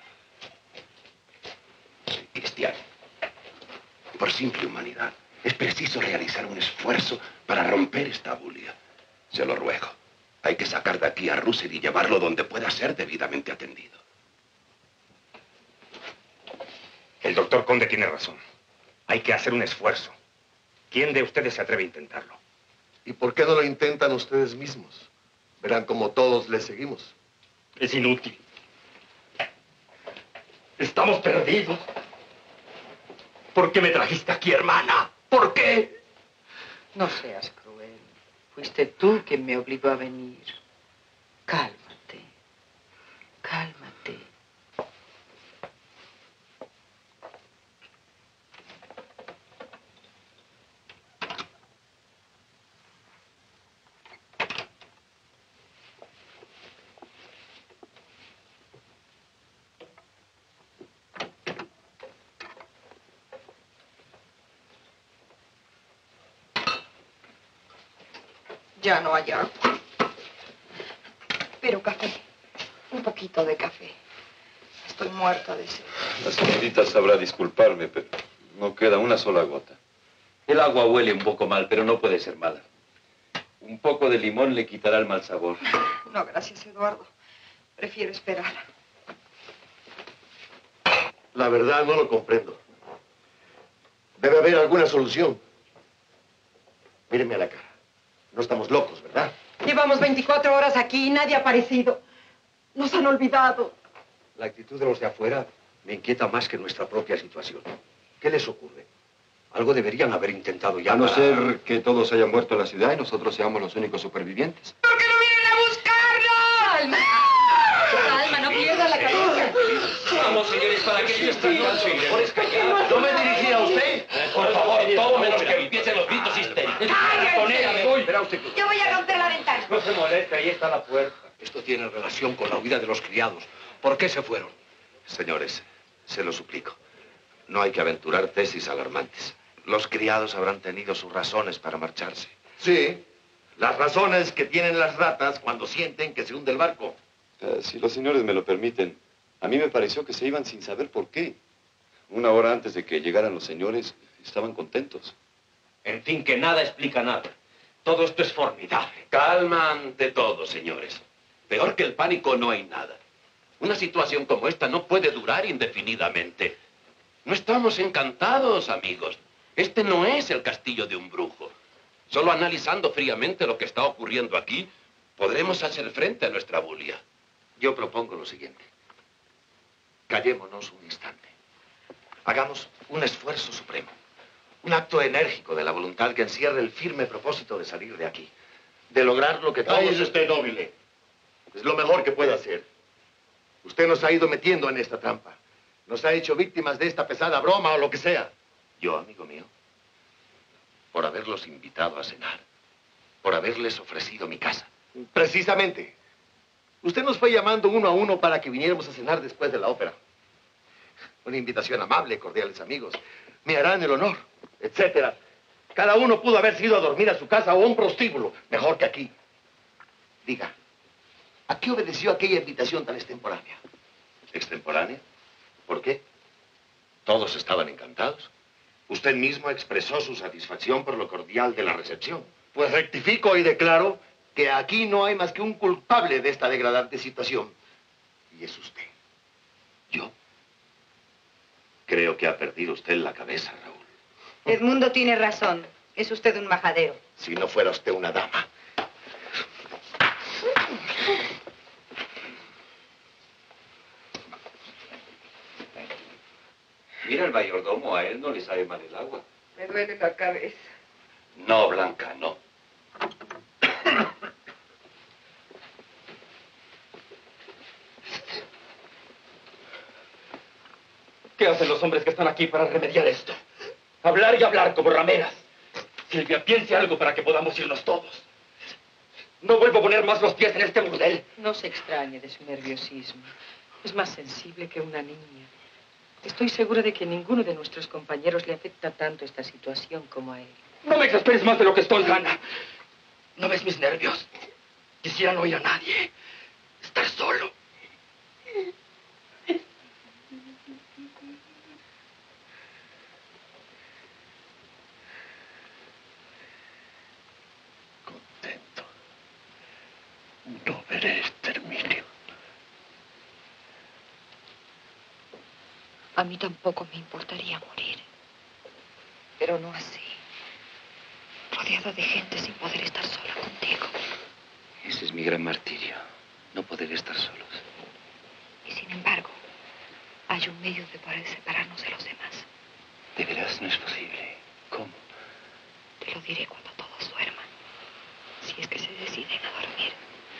[SPEAKER 14] Cristian, por simple humanidad, es preciso realizar un esfuerzo para romper esta bulia. Se lo ruego. Hay que sacar de aquí a Russell y llevarlo donde pueda ser debidamente atendido.
[SPEAKER 15] El doctor Conde tiene razón. Hay que hacer un esfuerzo. ¿Quién de ustedes se atreve a intentarlo?
[SPEAKER 12] ¿Y por qué no lo intentan ustedes mismos? Verán como todos les seguimos.
[SPEAKER 15] Es inútil. Estamos perdidos. ¿Por qué me trajiste aquí, hermana? ¿Por qué?
[SPEAKER 18] No seas cruel. Fuiste tú quien me obligó a venir. Cálmate. Cálmate.
[SPEAKER 8] Ya no hay agua. Pero café. Un poquito de café. Estoy muerta de sed.
[SPEAKER 1] La señorita sabrá disculparme, pero no queda una sola gota.
[SPEAKER 15] El agua huele un poco mal, pero no puede ser mala. Un poco de limón le quitará el mal sabor.
[SPEAKER 8] No, gracias, Eduardo. Prefiero esperar.
[SPEAKER 12] La verdad no lo comprendo. Debe haber alguna solución. Mírenme a la cara. No estamos locos, ¿verdad?
[SPEAKER 8] Llevamos 24 horas aquí y nadie ha aparecido. Nos han olvidado.
[SPEAKER 16] La actitud de los de afuera me inquieta más que nuestra propia situación. ¿Qué les ocurre? Algo deberían haber intentado ya.
[SPEAKER 17] A no
[SPEAKER 16] para-
[SPEAKER 17] ser que todos hayan muerto en la ciudad y nosotros seamos los únicos supervivientes.
[SPEAKER 8] ¡Calma! ¡Calma, no pierdas la cabeza!
[SPEAKER 15] Vamos, señores, para que ellos tengan su mejores callados.
[SPEAKER 9] ¿No me dirigí a usted?
[SPEAKER 15] Por favor, todo menos que empiecen los gritos histéricos. Tonera, me voy. Verá usted que...
[SPEAKER 5] Yo voy a romper la ventana.
[SPEAKER 15] No se moleste, ahí está la puerta.
[SPEAKER 9] Esto tiene relación con la huida de los criados. ¿Por qué se fueron?
[SPEAKER 7] Señores, se lo suplico. No hay que aventurar tesis alarmantes. Los criados habrán tenido sus razones para marcharse.
[SPEAKER 12] Sí, las razones que tienen las ratas cuando sienten que se hunde el barco.
[SPEAKER 1] Si los señores me lo permiten, a mí me pareció que se iban sin saber por qué. Una hora antes de que llegaran los señores, estaban contentos.
[SPEAKER 15] En fin, que nada explica nada. Todo esto es formidable.
[SPEAKER 14] Calma ante todo, señores. Peor que el pánico no hay nada. Una situación como esta no puede durar indefinidamente. No estamos encantados, amigos. Este no es el castillo de un brujo. Solo analizando fríamente lo que está ocurriendo aquí, podremos hacer frente a nuestra bulia.
[SPEAKER 7] Yo propongo lo siguiente. Callémonos un instante. Hagamos un esfuerzo supremo. Un acto enérgico de la voluntad que encierre el firme propósito de salir de aquí.
[SPEAKER 12] de lograr lo que todos...
[SPEAKER 16] Cállese usted, Nobile.
[SPEAKER 12] Es lo mejor que puede hacer. Usted nos ha ido metiendo en esta trampa. Nos ha hecho víctimas de esta pesada broma o lo que sea.
[SPEAKER 7] Yo, amigo mío, por haberlos invitado a cenar, por haberles ofrecido mi casa.
[SPEAKER 12] Precisamente. Usted nos fue llamando uno a uno para que viniéramos a cenar después de la ópera. Una invitación amable, cordiales amigos. Me harán el honor, etcétera. Cada uno pudo haberse ido a dormir a su casa o a un prostíbulo, mejor que aquí. Diga, ¿a qué obedeció aquella invitación tan extemporánea?
[SPEAKER 7] ¿Extemporánea? ¿Por qué? Todos estaban encantados. Usted mismo expresó su satisfacción por lo cordial de la recepción.
[SPEAKER 12] Pues rectifico y declaro que aquí no hay más que un culpable de esta degradante situación. Y es usted.
[SPEAKER 7] ¿Yo? Creo que ha perdido usted la cabeza, Raúl.
[SPEAKER 10] Edmundo tiene razón. Es usted un majadero.
[SPEAKER 12] Si no fuera usted una dama.
[SPEAKER 14] Mira el mayordomo, a él no le sabe mal el agua.
[SPEAKER 10] Me duele la cabeza.
[SPEAKER 14] No, Blanca, no.
[SPEAKER 15] ¿Qué hacen los hombres que están aquí para remediar esto? Hablar y hablar como rameras. Silvia, piense algo para que podamos irnos todos. No vuelvo a poner más los pies en este burdel.
[SPEAKER 8] No se extrañe de su nerviosismo. Es más sensible que una niña. Estoy segura de que ninguno de nuestros compañeros le afecta tanto esta situación como a él.
[SPEAKER 15] No me exasperes más de lo que estoy, Hannah. ¿No ves mis nervios? Quisiera no oír a nadie. Estar solo.
[SPEAKER 16] No veré exterminio.
[SPEAKER 10] A mí tampoco me importaría morir. Pero no así. Rodeada de gente sin poder estar sola contigo.
[SPEAKER 13] Ese es mi gran martirio, no poder estar solos.
[SPEAKER 10] Y sin embargo, hay un medio de poder separarnos de los demás.
[SPEAKER 13] De veras no es posible. ¿Cómo?
[SPEAKER 10] Te lo diré cuando todos duerman. Si es que se deciden a dormir.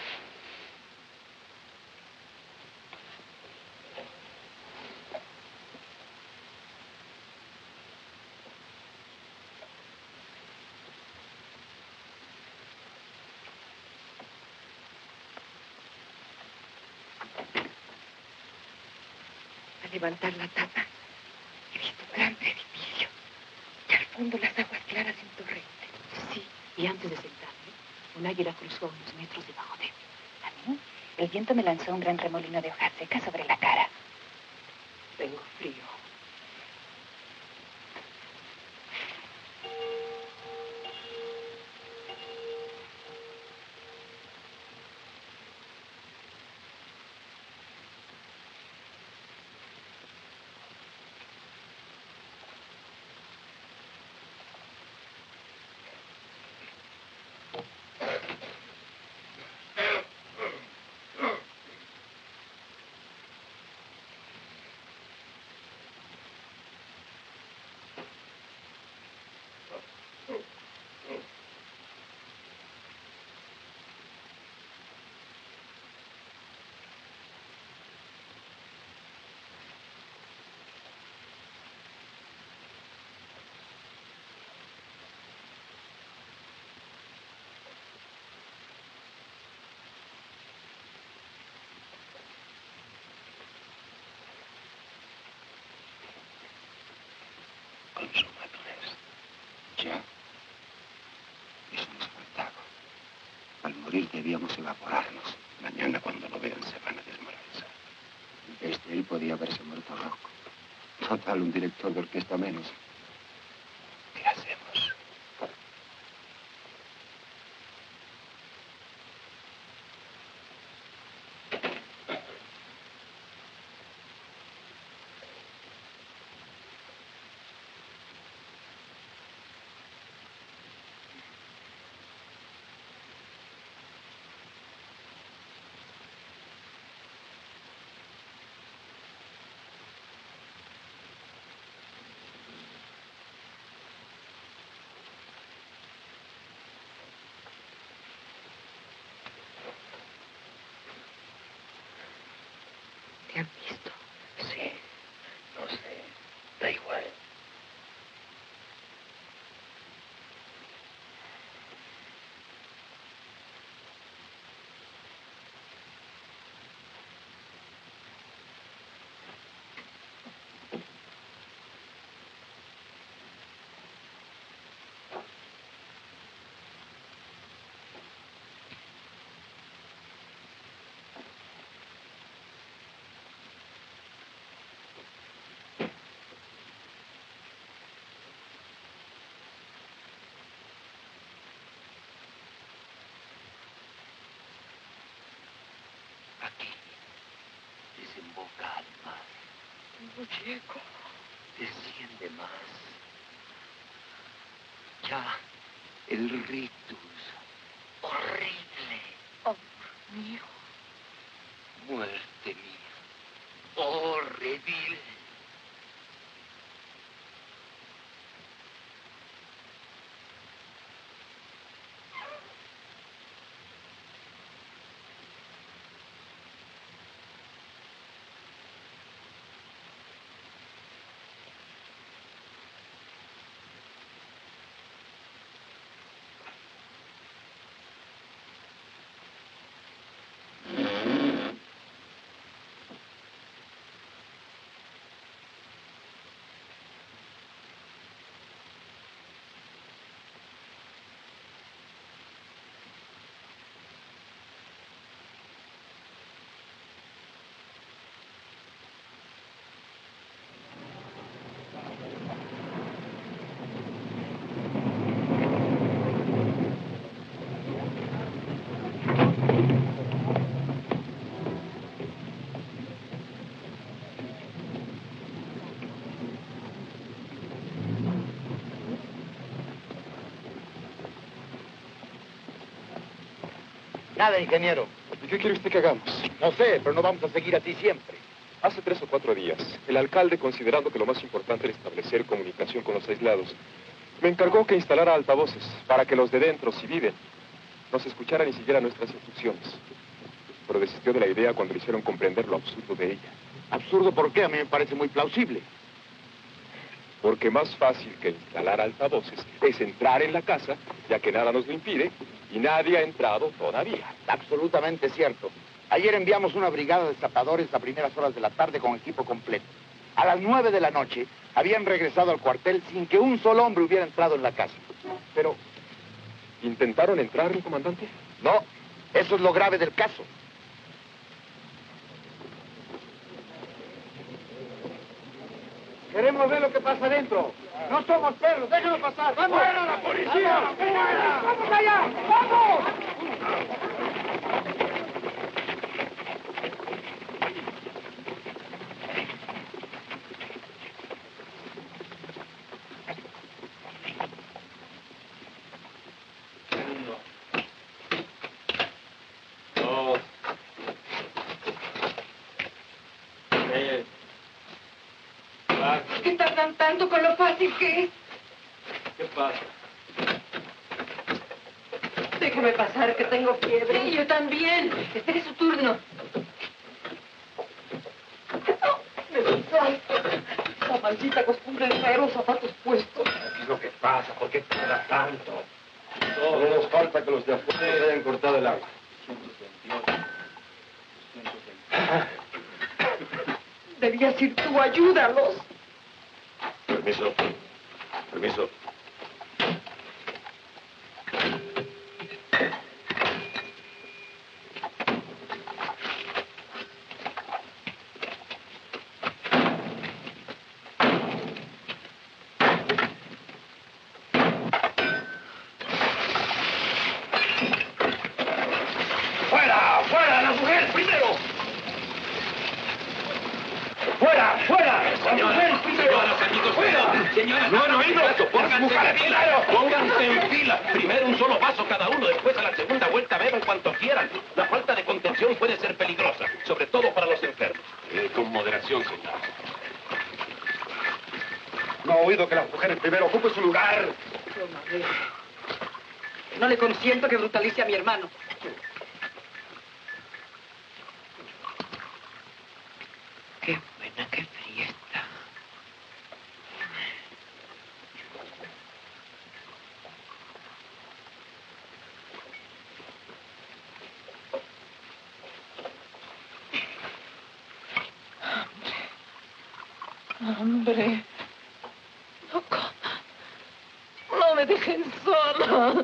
[SPEAKER 10] Al levantar la tapa, he visto un gran precipicio. Y al fondo las aguas claras en torrente.
[SPEAKER 19] Sí, y antes de sentarme, un águila cruzó unos metros debajo de mí. A mí, el viento me lanzó un gran remolino de hojas secas sobre la cara.
[SPEAKER 8] Tengo frío.
[SPEAKER 16] Con su madurez. Ya. Eso nos faltaba. Al morir debíamos evaporarnos. Mañana cuando lo vean se van a desmoralizar. Él podía haberse muerto loco. Total, un director de orquesta menos. ¿Qué hacemos?
[SPEAKER 15] No llego. Desciende más. Ya, el rictus. Horrible.
[SPEAKER 10] Amor mío.
[SPEAKER 15] Muerte mía. Horrible.
[SPEAKER 4] Nada, ingeniero.
[SPEAKER 11] ¿Y qué quiere usted que hagamos?
[SPEAKER 4] No sé, pero no vamos a seguir así siempre.
[SPEAKER 11] Hace 3 o 4 días, el alcalde, considerando que lo más importante era establecer comunicación con los aislados, me encargó que instalara altavoces para que los de dentro, si viven, nos escucharan y siguieran nuestras instrucciones. Pero desistió de la idea cuando le hicieron comprender lo absurdo de ella.
[SPEAKER 4] ¿Absurdo por qué? A mí me parece muy plausible.
[SPEAKER 11] Porque más fácil que instalar altavoces es entrar en la casa, ya que nada nos lo impide, y nadie ha entrado todavía.
[SPEAKER 4] Absolutamente cierto. Ayer enviamos una brigada de zapadores a primeras horas de la tarde con equipo completo. A las 9 de la noche habían regresado al cuartel sin que un solo hombre hubiera entrado en la casa.
[SPEAKER 11] Pero, ¿intentaron entrar, mi comandante?
[SPEAKER 4] No, eso es lo grave del caso. Queremos ver lo que pasa adentro. No somos perros, déjenlo pasar. ¡Vamos! ¡Fuera la policía! ¡Fuera! ¡Vamos allá! ¡Vamos!
[SPEAKER 10] ¿Qué tardan tanto con lo fácil que es?
[SPEAKER 15] ¿Qué pasa?
[SPEAKER 10] Déjeme pasar, que tengo fiebre. Sí, yo también. Espere su turno. Me gustó. La maldita costumbre de traer los zapatos puestos.
[SPEAKER 4] ¿Qué es lo que pasa? ¿Por qué tarda tanto?
[SPEAKER 17] Solo nos falta que los de afuera hayan cortado el agua.
[SPEAKER 10] Debías ir tú, ayúdalos.
[SPEAKER 1] Permiso. Permiso.
[SPEAKER 4] ¡Fuera! ¡Fuera! ¡La mujer primero! ¡Fuera! ¡Fuera! ¡La mujer primero!
[SPEAKER 14] Señoras, amigos, fuera. Señoras,
[SPEAKER 4] no han oído.
[SPEAKER 14] Pónganse en fila. Pónganse en fila. Primero un solo paso cada uno, después a la segunda vuelta beban cuanto quieran. La falta de contención puede ser peligrosa, sobre todo para los enfermos.
[SPEAKER 1] Con moderación, señor.
[SPEAKER 4] No ha oído que la mujer primero ocupe su lugar.
[SPEAKER 10] No le consiento que brutalice a mi hermano.
[SPEAKER 18] Qué buena, qué fría está. Hambre. No coma. No me dejen sola.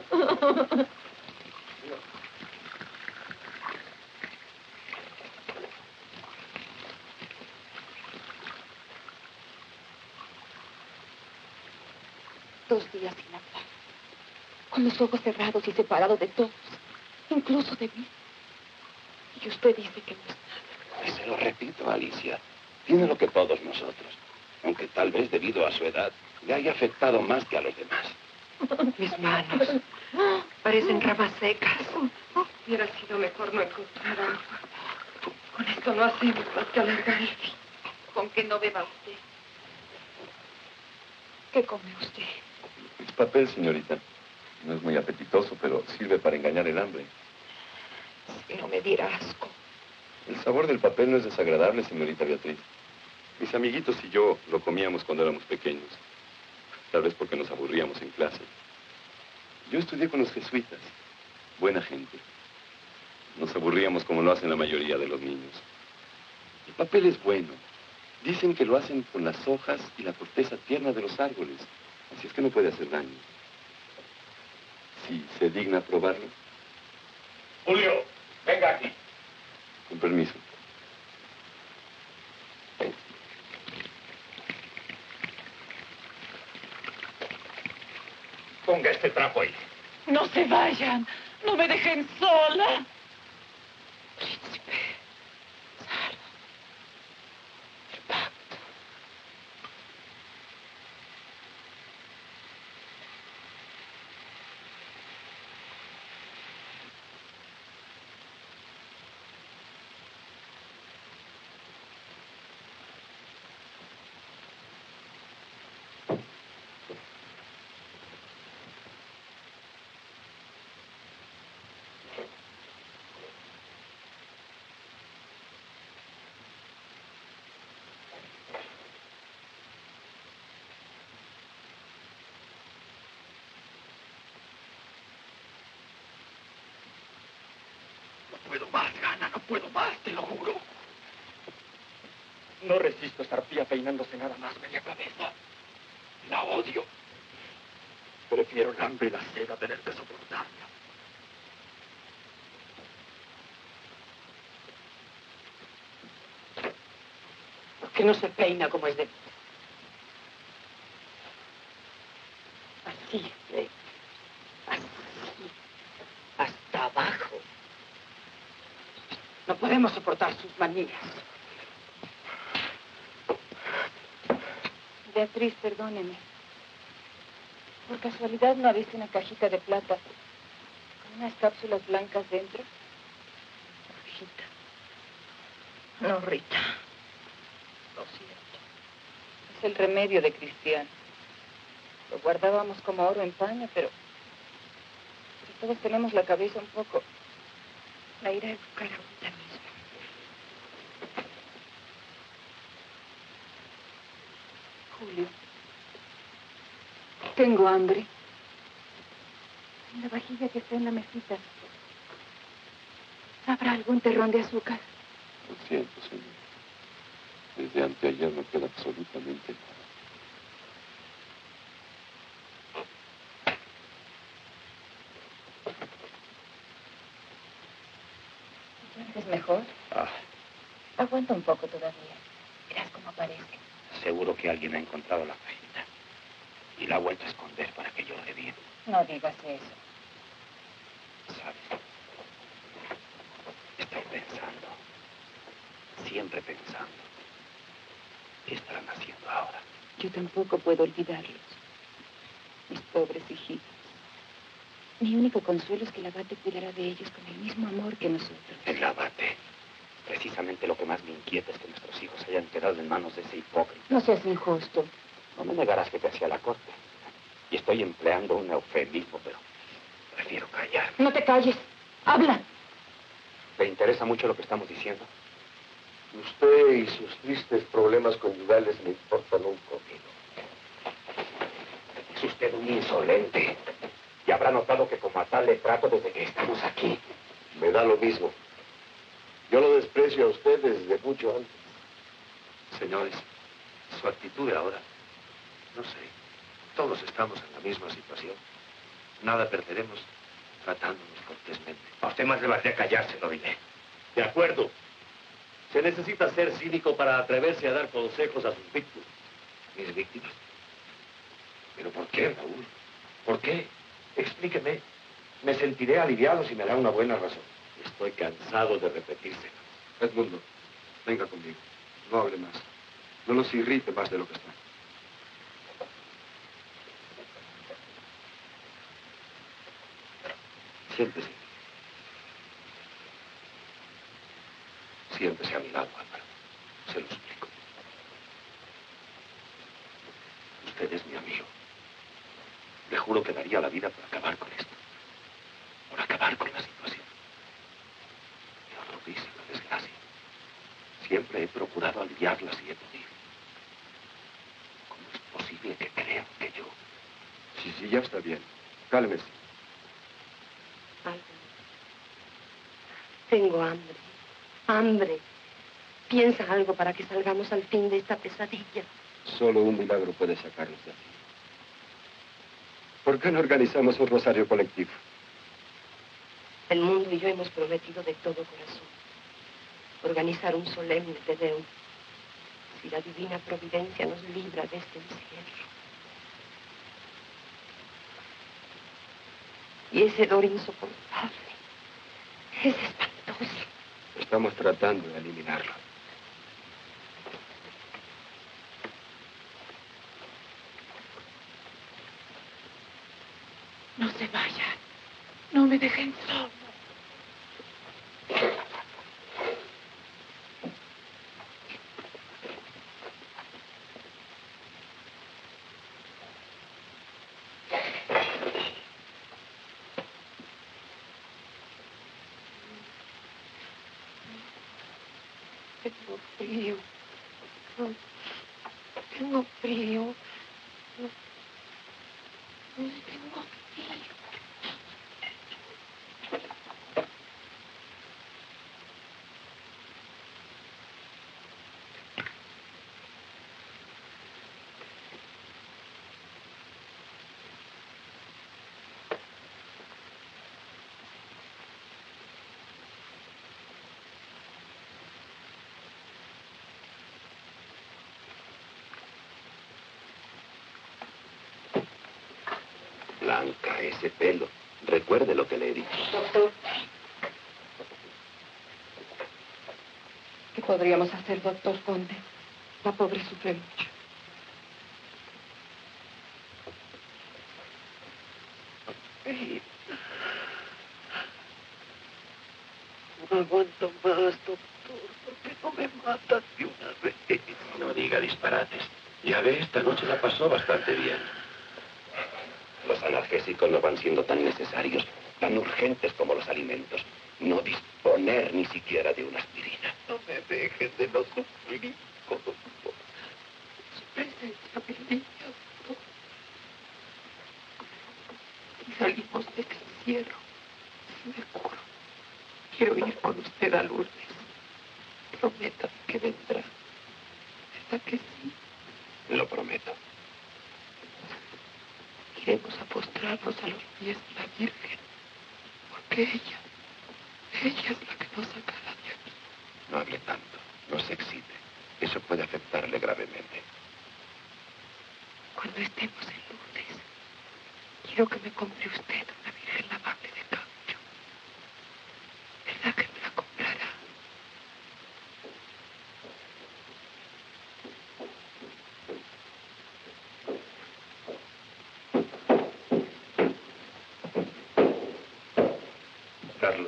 [SPEAKER 19] Dos días sin hablar, con los ojos cerrados y separado de todos, incluso de mí. Y usted dice que no es nada.
[SPEAKER 7] Y se lo repito, Alicia.
[SPEAKER 14] Tiene lo que todos nosotros, aunque tal vez debido a su edad le haya afectado más que a los demás.
[SPEAKER 8] Mis manos parecen ramas secas. Hubiera sido mejor no encontrar agua. Con esto no hacemos más que alargar el fin. ¿Con qué no beba usted? ¿Qué come usted?
[SPEAKER 1] Es papel, señorita. No es muy apetitoso, pero sirve para engañar el hambre.
[SPEAKER 8] Si no me diera asco.
[SPEAKER 1] El sabor del papel no es desagradable, señorita Beatriz. Mis amiguitos y yo lo comíamos cuando éramos pequeños. Tal vez porque nos aburríamos en clase. Yo estudié con los jesuitas. Buena gente. Nos aburríamos como lo hacen la mayoría de los niños. El papel es bueno. Dicen que lo hacen con las hojas y la corteza tierna de los árboles. Así es que no puede hacer daño. Si se digna probarlo.
[SPEAKER 15] Julio, venga aquí.
[SPEAKER 1] Con permiso.
[SPEAKER 15] Ponga este trapo ahí.
[SPEAKER 18] No se vayan. No me dejen sola. Príncipe. Salva. El pacto.
[SPEAKER 15] No puedo más, Gana, no puedo más, te lo juro. No resisto esta arpía peinándose nada más media cabeza. La odio. Prefiero el hambre y la sed a tener que soportarla.
[SPEAKER 8] ¿Por qué no se peina como es debido? Así, así, hasta abajo. No podemos soportar sus manías.
[SPEAKER 10] Beatriz, perdóneme. ¿Por casualidad no ha visto una cajita de plata con unas cápsulas blancas dentro?
[SPEAKER 8] Rita. No, Rita. Lo siento.
[SPEAKER 10] Es el remedio de Cristiano. Lo guardábamos como oro en paño, pero todos tenemos la cabeza un poco. La iré a buscar ahorita mismo. Julio, tengo hambre. En la vajilla que está en la mesita, ¿habrá algún terrón de azúcar?
[SPEAKER 1] Lo siento, señor. Desde anteayer no queda absolutamente nada.
[SPEAKER 10] ¿Es mejor?
[SPEAKER 15] Ah,
[SPEAKER 10] Aguanta un poco todavía. Verás cómo aparece.
[SPEAKER 15] seguro que alguien ha encontrado la cajita. Y la ha vuelto a esconder para que yo le bien.
[SPEAKER 10] No digas eso.
[SPEAKER 15] ¿Sabes? Estoy pensando. Siempre pensando. ¿Qué estarán haciendo ahora?
[SPEAKER 10] Yo tampoco puedo olvidarlos. Mis pobres hijitos. Mi único consuelo es que el abate cuidará de ellos con el mismo amor que nosotros.
[SPEAKER 15] El abate. Precisamente lo que más me inquieta es que nuestros hijos hayan quedado en manos de ese hipócrita.
[SPEAKER 10] No seas injusto.
[SPEAKER 15] No me negarás que te hacía la corte. Y estoy empleando un eufemismo, pero prefiero callar.
[SPEAKER 10] No te calles. Habla.
[SPEAKER 15] ¿Le interesa mucho lo que estamos diciendo?
[SPEAKER 12] Usted y sus tristes problemas conyugales me importan un comino.
[SPEAKER 15] Es usted un insolente. Y habrá notado que como a tal le trato desde que estamos aquí.
[SPEAKER 12] Me da lo mismo. Yo lo desprecio a usted desde mucho antes.
[SPEAKER 14] Señores, su actitud de ahora, no sé, todos estamos en la misma situación. Nada perderemos tratándonos cortésmente.
[SPEAKER 15] A usted más le valdría callarse, lo diré.
[SPEAKER 16] De acuerdo. Se necesita ser cínico para atreverse a dar consejos a sus víctimas.
[SPEAKER 14] ¿Mis víctimas? ¿Pero por qué, Raúl? ¿Por qué? Explíqueme. Me sentiré aliviado si me da una buena razón.
[SPEAKER 16] Estoy cansado de repetírselo.
[SPEAKER 17] Edmundo, venga conmigo. No hable más. No los irrite más de lo que están. Siéntese.
[SPEAKER 7] Siéntese a mi lado, Álvaro. Se lo suplico. Usted es mi amigo. Le juro que daría la vida por acabar con esto. Por acabar con la situación. Me horroriza la desgracia. Siempre he procurado aliviarla si he podido. ¿Cómo es posible que crean que yo...
[SPEAKER 17] Sí, ya está bien. Cálmese.
[SPEAKER 6] Álvaro, tengo hambre. Hambre. Piensa algo para que salgamos al fin de esta pesadilla.
[SPEAKER 17] Solo un milagro puede sacarnos de aquí. ¿Por qué no organizamos un rosario colectivo?
[SPEAKER 6] El mundo y yo hemos prometido de todo corazón organizar un solemne Te Deum, si la divina providencia nos libra de este encierro. Y ese dolor insoportable es espantoso.
[SPEAKER 17] Estamos tratando de eliminarlo.
[SPEAKER 8] No se vayan. No me dejen solo. Tengo frío. Tengo frío. Tengo frío.
[SPEAKER 7] Blanca, ese pelo. Recuerde lo que le he dicho.
[SPEAKER 6] Doctor, ¿qué podríamos hacer, doctor Conde? La pobre sufre mucho.
[SPEAKER 15] No aguanto más, doctor. ¿Por qué no me matas de una vez?
[SPEAKER 7] No diga disparates. Ya ve, esta noche la pasó bastante bien. Los analgésicos no van siendo tan necesarios, tan urgentes como los alimentos. No disponer ni siquiera de una aspirina.
[SPEAKER 15] No me dejes de los sufrir.
[SPEAKER 8] Presencia bendita, doctor. Si salimos de este encierro, si me curo, quiero ir con usted a Lourdes. Prometa que vendrá. ¿Verdad que sí?
[SPEAKER 7] Lo prometo.
[SPEAKER 8] Iremos a postrarnos a los pies de la Virgen, porque ella es la que nos sacará de aquí.
[SPEAKER 7] No hable tanto, no se excite. Eso puede afectarle gravemente.
[SPEAKER 8] Cuando estemos en Lourdes, quiero que me compre usted una Virgen lavable de cambio. ¿Verdad que me la comprará?
[SPEAKER 7] Carlos.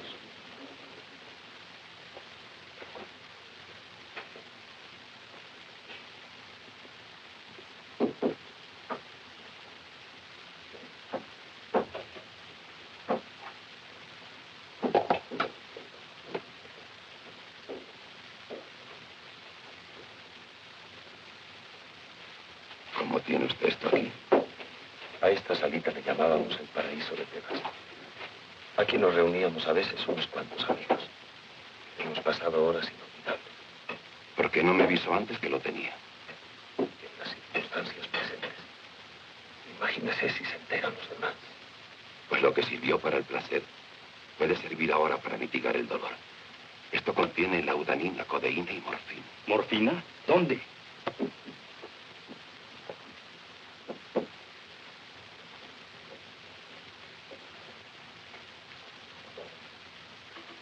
[SPEAKER 7] ¿Cómo tiene usted esto aquí? A esta salita le llamábamos el paraíso de Tebas. Aquí nos reuníamos a veces unos cuantos amigos. Hemos pasado horas inolvidables. ¿Por qué no me avisó antes que lo tenía? En las circunstancias presentes. Imagínese si se enteran los demás. Pues lo que sirvió para el placer puede servir ahora para mitigar el dolor. Esto contiene laudanina, codeína y morfina.
[SPEAKER 15] ¿Morfina? ¿Dónde?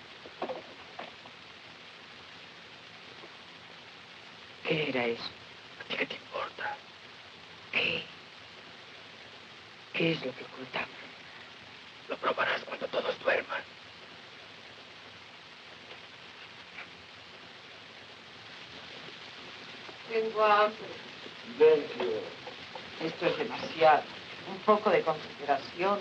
[SPEAKER 18] ¿Qué era eso? ¿Qué es lo que ocultamos?
[SPEAKER 15] Lo probarás cuando todos duerman.
[SPEAKER 8] Tengo hambre.
[SPEAKER 18] Silencio. Esto es demasiado. Un poco de consideración.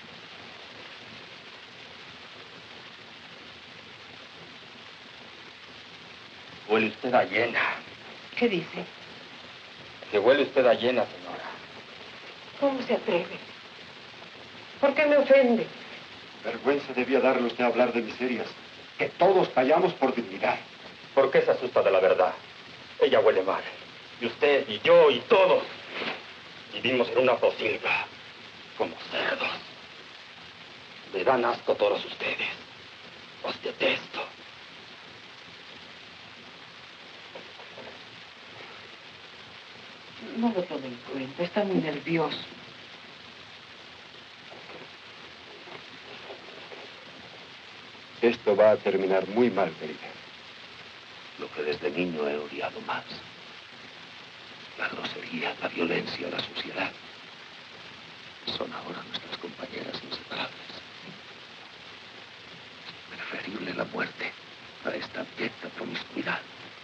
[SPEAKER 15] Huele usted a hiena.
[SPEAKER 18] ¿Qué dice?
[SPEAKER 15] Que huele usted a hiena, señora.
[SPEAKER 8] ¿Cómo se atreve? ¿Por qué me ofende?
[SPEAKER 17] Vergüenza debía darle usted a hablar de miserias. Que todos callamos por dignidad.
[SPEAKER 15] ¿Por qué se asusta de la verdad? Ella huele mal. Y usted, y yo, y todos. Vivimos en una posilga. Como cerdos. Me dan asco todos ustedes. Os detesto.
[SPEAKER 18] No lo tome en cuenta. Está muy nervioso.
[SPEAKER 17] Esto va a terminar muy mal, querida.
[SPEAKER 14] Lo que desde niño he odiado más. La grosería, la violencia, la suciedad. Son ahora nuestras compañeras inseparables. Es preferible la muerte a esta abyecta promiscuidad.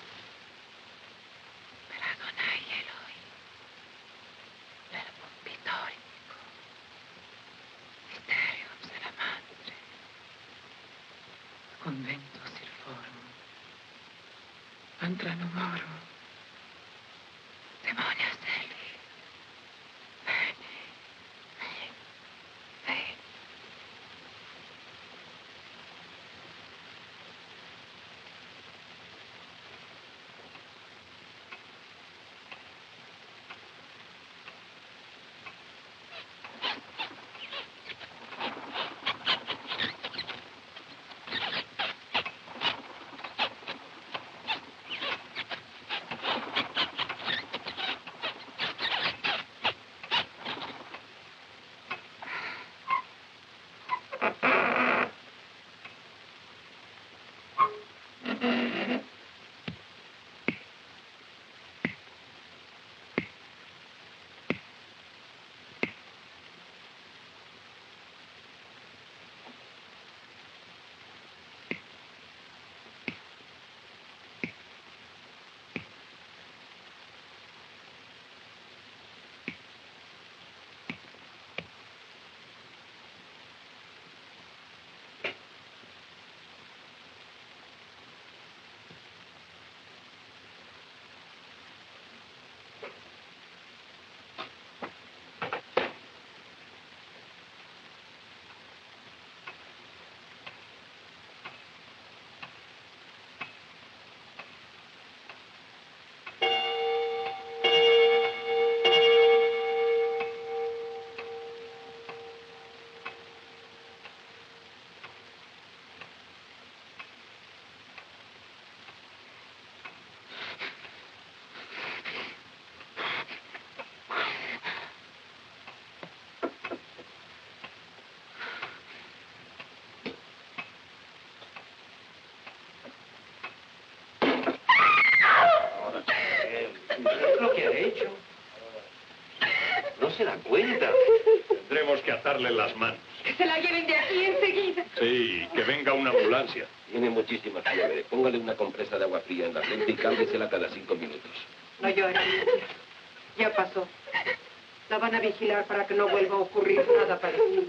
[SPEAKER 18] Convento Sirforum. Antra Nomorum. Demonias Deli. Veni. Veni.
[SPEAKER 14] Se da cuenta.
[SPEAKER 16] Tendremos que atarle las manos.
[SPEAKER 8] Que se la lleven de aquí enseguida.
[SPEAKER 16] Sí, que venga una ambulancia.
[SPEAKER 14] Tiene muchísima fiebre. Póngale una compresa de agua fría en la frente y cámbiesela cada 5 minutos.
[SPEAKER 8] No llores, Alicia. Ya pasó. La van a vigilar para que no vuelva a ocurrir nada parecido.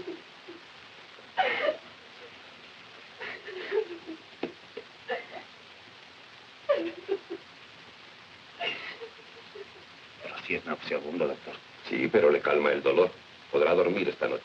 [SPEAKER 14] Pero sí es nauseabundo, doctor. Sí, pero le calma el dolor. Podrá dormir esta noche.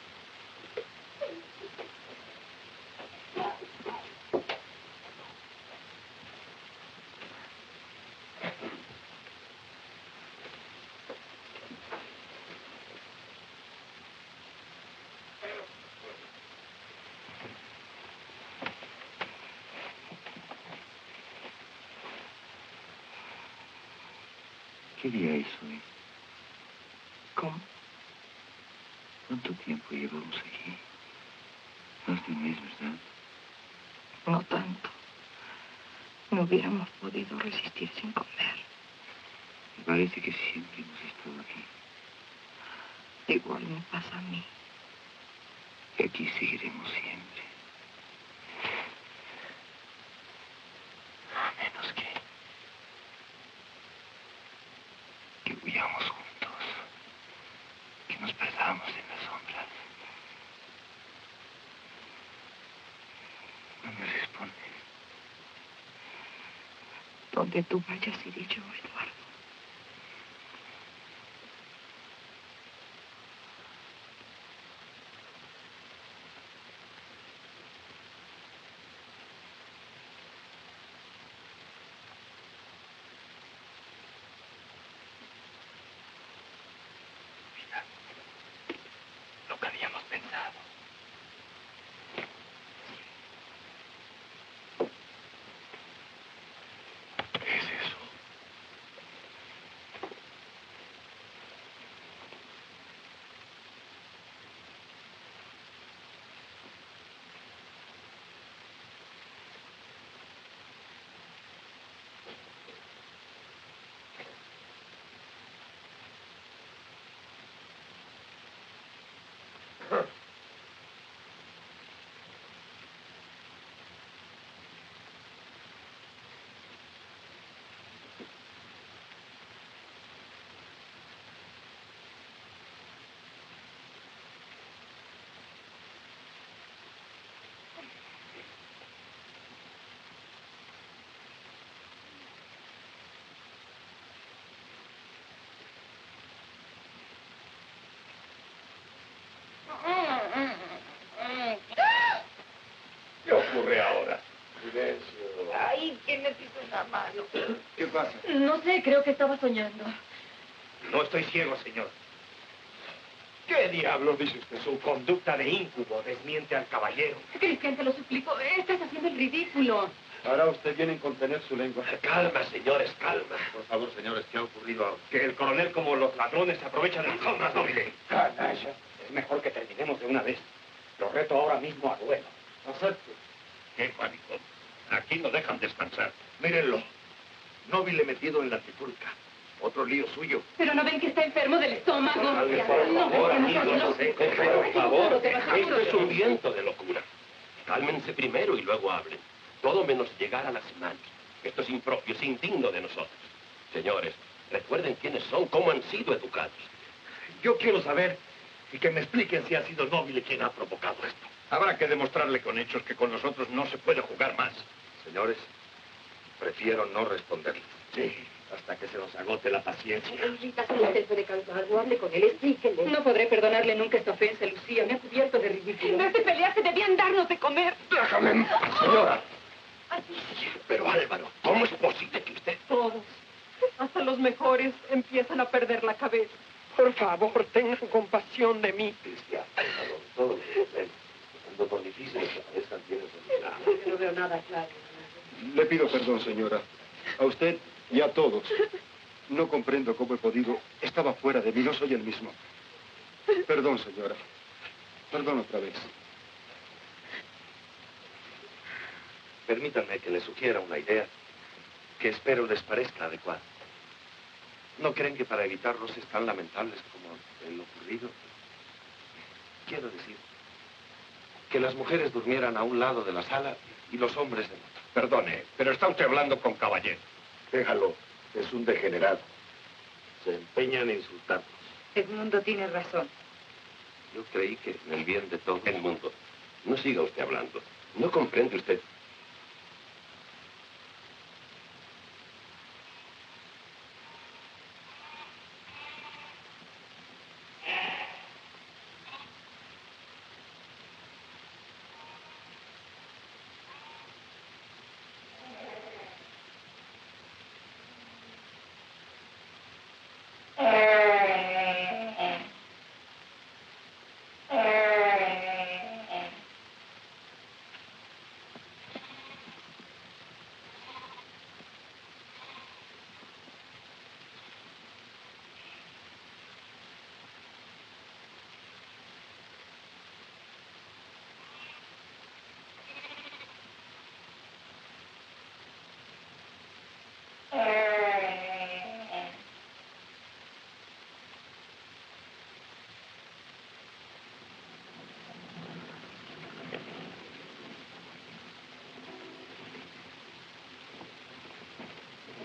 [SPEAKER 13] ¿Qué día es hoy?
[SPEAKER 18] ¿Cómo?
[SPEAKER 13] ¿Cuánto tiempo llevamos aquí? Más de un mes, ¿verdad?
[SPEAKER 18] No tanto. No hubiéramos podido resistir sin comer.
[SPEAKER 13] Me parece que siempre hemos estado aquí.
[SPEAKER 18] igual me pasa a mí. Y aquí seguiremos siempre. A menos que huyamos juntos, que nos perdamos en las sombras. No me responde. Donde tú vayas iré yo, Eduardo.
[SPEAKER 15] Lo que habíamos pensado. ¿Qué es eso? ¿Qué ocurre ahora? Silencio.
[SPEAKER 8] Ay, ¿quién me pisó la mano?
[SPEAKER 15] ¿Qué pasa?
[SPEAKER 8] No sé, creo que estaba soñando.
[SPEAKER 15] No estoy ciego, señor. ¿Qué diablos dice usted? Su conducta de íncubo desmiente al caballero.
[SPEAKER 8] Cristian, te lo suplico, estás haciendo el ridículo.
[SPEAKER 1] Hará usted bien en contener su lengua.
[SPEAKER 15] Calma, señores, calma.
[SPEAKER 1] Por favor, señores, ¿qué ha ocurrido ahora?
[SPEAKER 15] Que el coronel, como los ladrones, se aprovecha de las sombras, Nobile. Canalla. Es mejor que terminemos de una vez. Lo reto ahora mismo a duelo.
[SPEAKER 1] Acepto.
[SPEAKER 16] ¿Qué pánico? Aquí no dejan descansar. Mírenlo. Nobile metido en la trifulca. Otro lío suyo.
[SPEAKER 8] Pero no ven que está enfermo del estómago.
[SPEAKER 15] Por favor, amigos, por favor.
[SPEAKER 14] Esto es un viento de locura. Cálmense primero y luego hablen. Todo menos llegar a las manos. Esto es impropio, es indigno de nosotros. Señores, recuerden quiénes son, cómo han sido educados.
[SPEAKER 16] Yo quiero saber y que me expliquen si ha sido Nobile quien ha provocado esto. Habrá que demostrarle con hechos que con nosotros no se puede jugar más.
[SPEAKER 15] Señores, prefiero no responderles.
[SPEAKER 16] Sí, hasta que se nos agote la paciencia.
[SPEAKER 6] Rita, si usted puede calmarlo, hable con él, explíquele.
[SPEAKER 8] No podré perdonarle nunca esta ofensa, Lucía. Me ha cubierto de ridículo. En vez de pelearse, debían darnos de comer.
[SPEAKER 15] Déjame en paz, señora.
[SPEAKER 14] Pero Álvaro, ¿cómo es posible que usted...
[SPEAKER 8] Todos, hasta los mejores, empiezan a perder la cabeza. Por favor, tengan compasión de mí.
[SPEAKER 14] Cristian, todos los problemas, cuando por difíciles que parezcan, tienen solución.
[SPEAKER 6] Yo no veo nada claro.
[SPEAKER 17] Le pido perdón, señora. A usted y a todos. No comprendo cómo he podido. Estaba fuera de mí, no soy el mismo. Perdón, señora. Perdón otra vez.
[SPEAKER 14] Permítanme que les sugiera una idea que espero les parezca adecuada. ¿No creen que para evitar roces tan lamentables como el ocurrido? Quiero decir, que las mujeres durmieran a un lado de la sala y los hombres del otro.
[SPEAKER 16] Perdone, pero está usted hablando con caballero.
[SPEAKER 15] Déjalo, es un degenerado. Se empeña en insultarnos.
[SPEAKER 10] Edmundo tiene razón.
[SPEAKER 14] Yo creí que en el bien de todo el mundo. No siga usted hablando. ¿No comprende usted?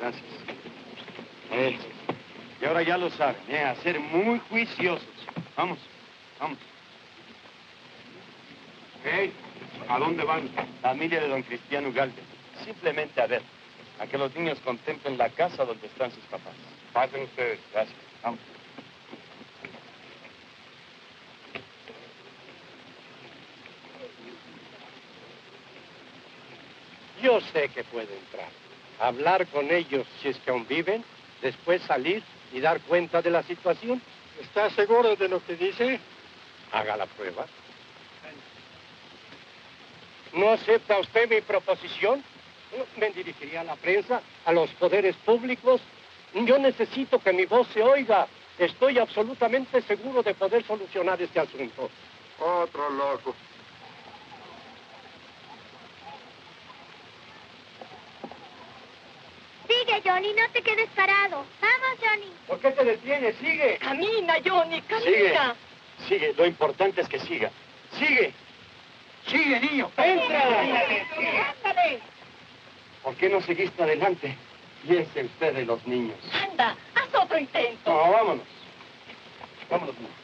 [SPEAKER 4] Gracias. Y ahora ya lo saben, a ser muy juiciosos. Vamos, vamos. ¿A dónde van? Familia de don Cristiano Ugalde. Simplemente a ver, a que los niños contemplen la casa donde están sus papás. Pasen ustedes. Gracias. Vamos.
[SPEAKER 20] Yo sé que puede entrar, hablar con ellos si es que aún viven, después salir y dar cuenta de la situación. ¿Está seguro de lo que dice? Haga la prueba. ¿No acepta usted mi proposición? Me dirigiría a la prensa, a los poderes públicos. Yo necesito que mi voz se oiga. Estoy absolutamente seguro de poder solucionar este asunto.
[SPEAKER 17] Otro loco.
[SPEAKER 21] Sigue, Johnny, no te quedes parado. Vamos, Johnny.
[SPEAKER 20] ¿Por qué te detienes? Sigue.
[SPEAKER 21] Camina, Johnny,
[SPEAKER 20] Sigue. Sigue. Lo importante es que siga. Sigue. Sigue, niño. ¡Entra!
[SPEAKER 21] ¡Ándale!
[SPEAKER 20] ¿Por qué no seguiste adelante? Piense usted de los niños.
[SPEAKER 21] Anda, haz otro intento.
[SPEAKER 20] No, vámonos. Vámonos, niños.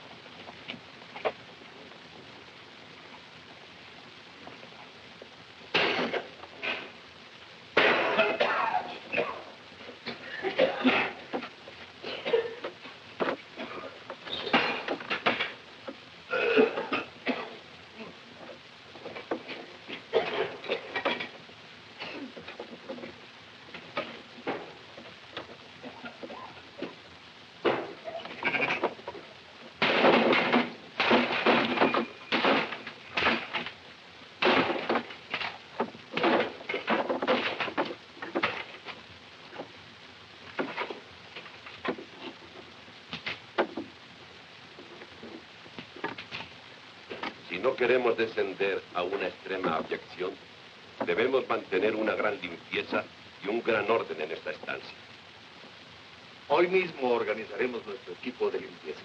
[SPEAKER 14] Si no queremos descender a una extrema abyección, debemos mantener una gran limpieza y un gran orden en esta estancia.
[SPEAKER 16] Hoy mismo organizaremos nuestro equipo de limpieza.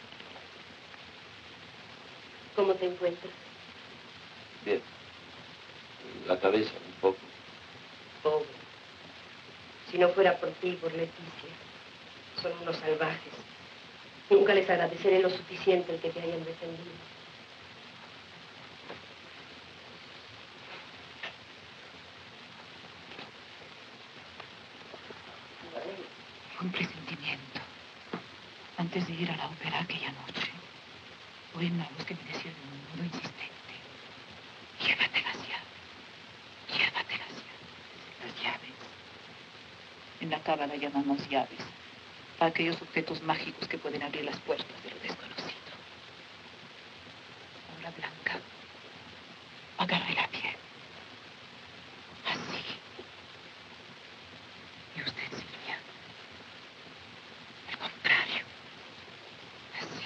[SPEAKER 6] ¿Cómo te encuentras?
[SPEAKER 14] Bien. La cabeza un poco.
[SPEAKER 6] Pobre. Si no fuera por ti y por Leticia, son unos salvajes. Nunca les agradeceré lo suficiente el que te hayan defendido.
[SPEAKER 19] Un presentimiento. Antes de ir a la ópera aquella noche, oí una voz que me decía de un modo insistente: llévatelas ya. Llévatelas ya. Las llaves. En la cábala llamamos llaves a aquellos objetos mágicos que pueden abrir las puertas de lo desconocido. Ahora, Blanca, agarré la piel. Así. Y usted, Silvia, al contrario. Así.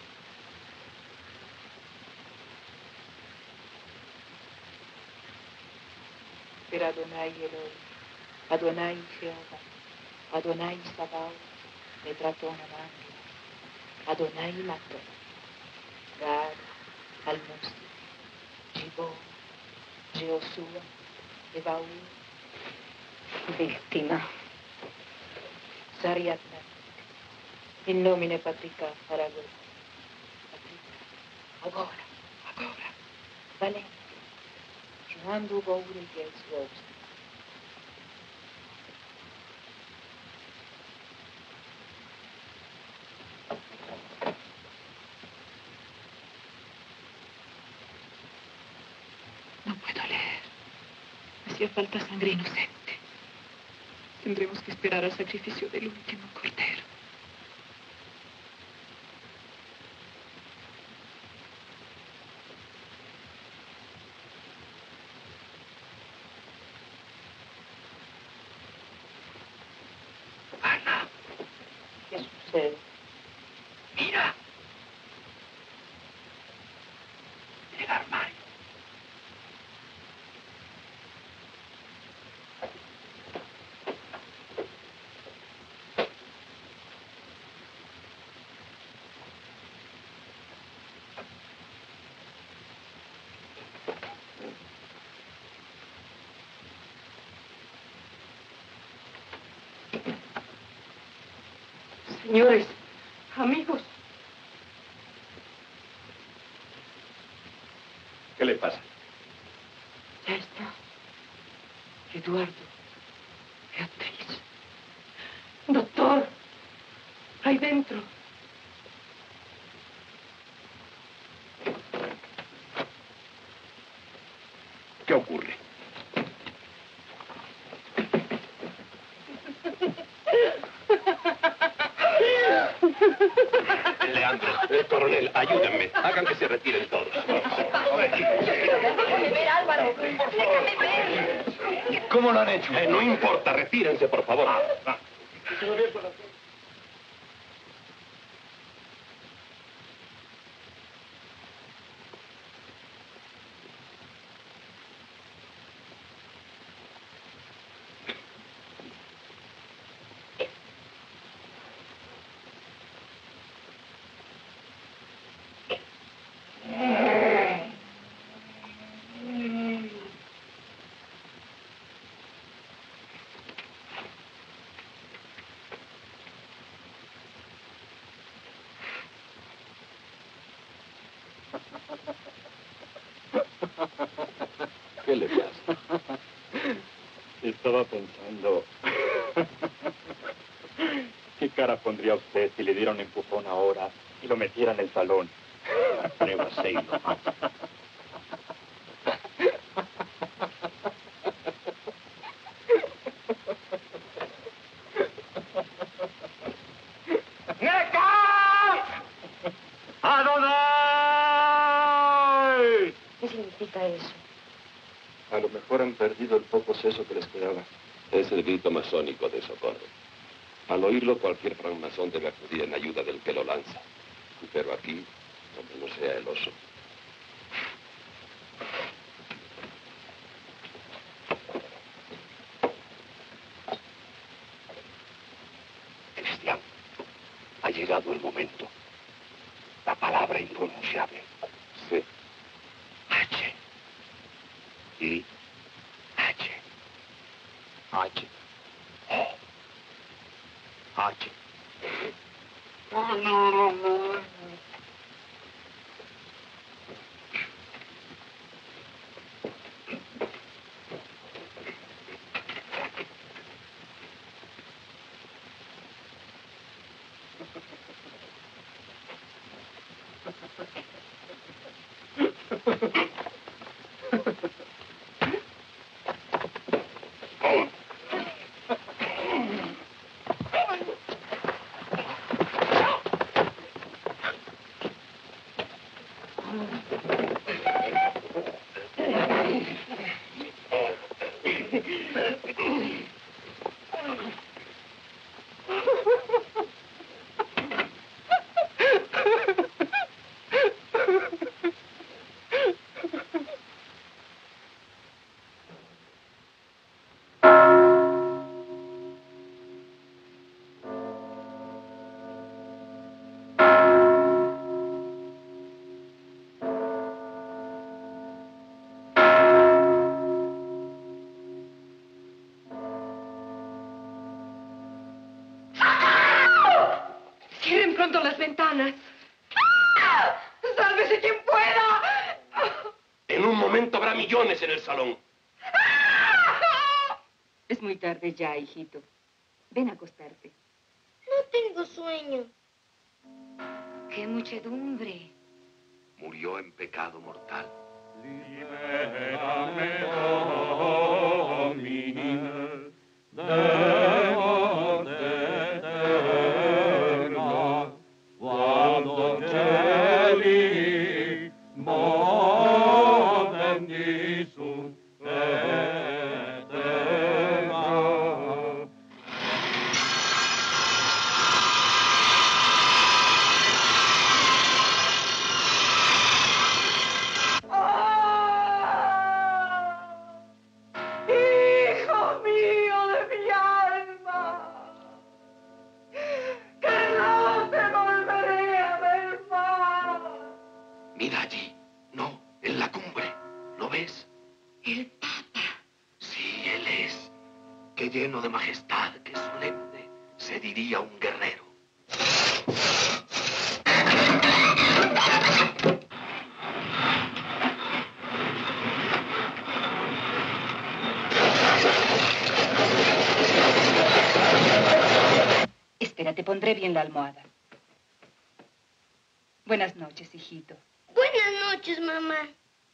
[SPEAKER 19] Pero Adonai Eloi, Adonai Jehová, Adonai Sabaoth, me trató una máquina. Adonai mató. Gad, Almusi, Gibor, Jehoshua, Ebaú, víctima. Sariatna, in nomine Patrica Aragón. Agora, agora, valente, Joando o baú de Deus. No puedo leer. Hacía falta sangre inocente. Tendremos que esperar al sacrificio del último cordero.
[SPEAKER 21] Ana.
[SPEAKER 19] ¿Qué sucede?
[SPEAKER 21] Mira. En el armario.
[SPEAKER 8] Señores, amigos.
[SPEAKER 16] ¿Qué le pasa?
[SPEAKER 8] Ya está. Eduardo. Beatriz. Doctor. Ahí dentro.
[SPEAKER 16] ¿Qué ocurre? Leandro, coronel, ayúdenme. Hagan que se retiren todos.
[SPEAKER 21] Déjame ver, Álvaro. Déjame ver.
[SPEAKER 16] ¿Cómo lo han hecho? No importa, retírense, por favor. ¿Qué le pasa?
[SPEAKER 11] Estaba pensando... ¿Qué cara pondría usted si le diera un empujón ahora y lo metiera en el salón?
[SPEAKER 16] Atrévase y lo mata.
[SPEAKER 11] ¡Adonai!
[SPEAKER 6] ¿Qué significa eso?
[SPEAKER 1] A lo mejor han perdido el poco seso que les quedaba. Es el grito masónico de socorro. Al oírlo, cualquier francmasón debe acudir en ayuda del que lo lanza. Pero aquí, donde no sea el oso.
[SPEAKER 16] Cristian, ha llegado el momento. La palabra impronunciable.
[SPEAKER 1] Sí.
[SPEAKER 16] H. I. H.
[SPEAKER 11] H.
[SPEAKER 16] O.
[SPEAKER 11] H.
[SPEAKER 8] Cierren pronto las ventanas. ¡Sálvese quien pueda!
[SPEAKER 14] En un momento habrá millones en el salón.
[SPEAKER 10] Es muy tarde ya, hijito. Ven a acostarte.
[SPEAKER 21] No tengo sueño.
[SPEAKER 10] ¡Qué muchedumbre!
[SPEAKER 16] Murió en pecado mortal.
[SPEAKER 21] Hijo mío de mi alma, que no te volveré a ver más.
[SPEAKER 16] Mira allí. No, en la cumbre. ¿Lo ves?
[SPEAKER 21] El Papa.
[SPEAKER 16] Sí, él es. Qué lleno de majestad, qué solemne. Se diría un guerrero.
[SPEAKER 10] pondré bien la almohada. Buenas noches, hijito.
[SPEAKER 21] Buenas noches, mamá.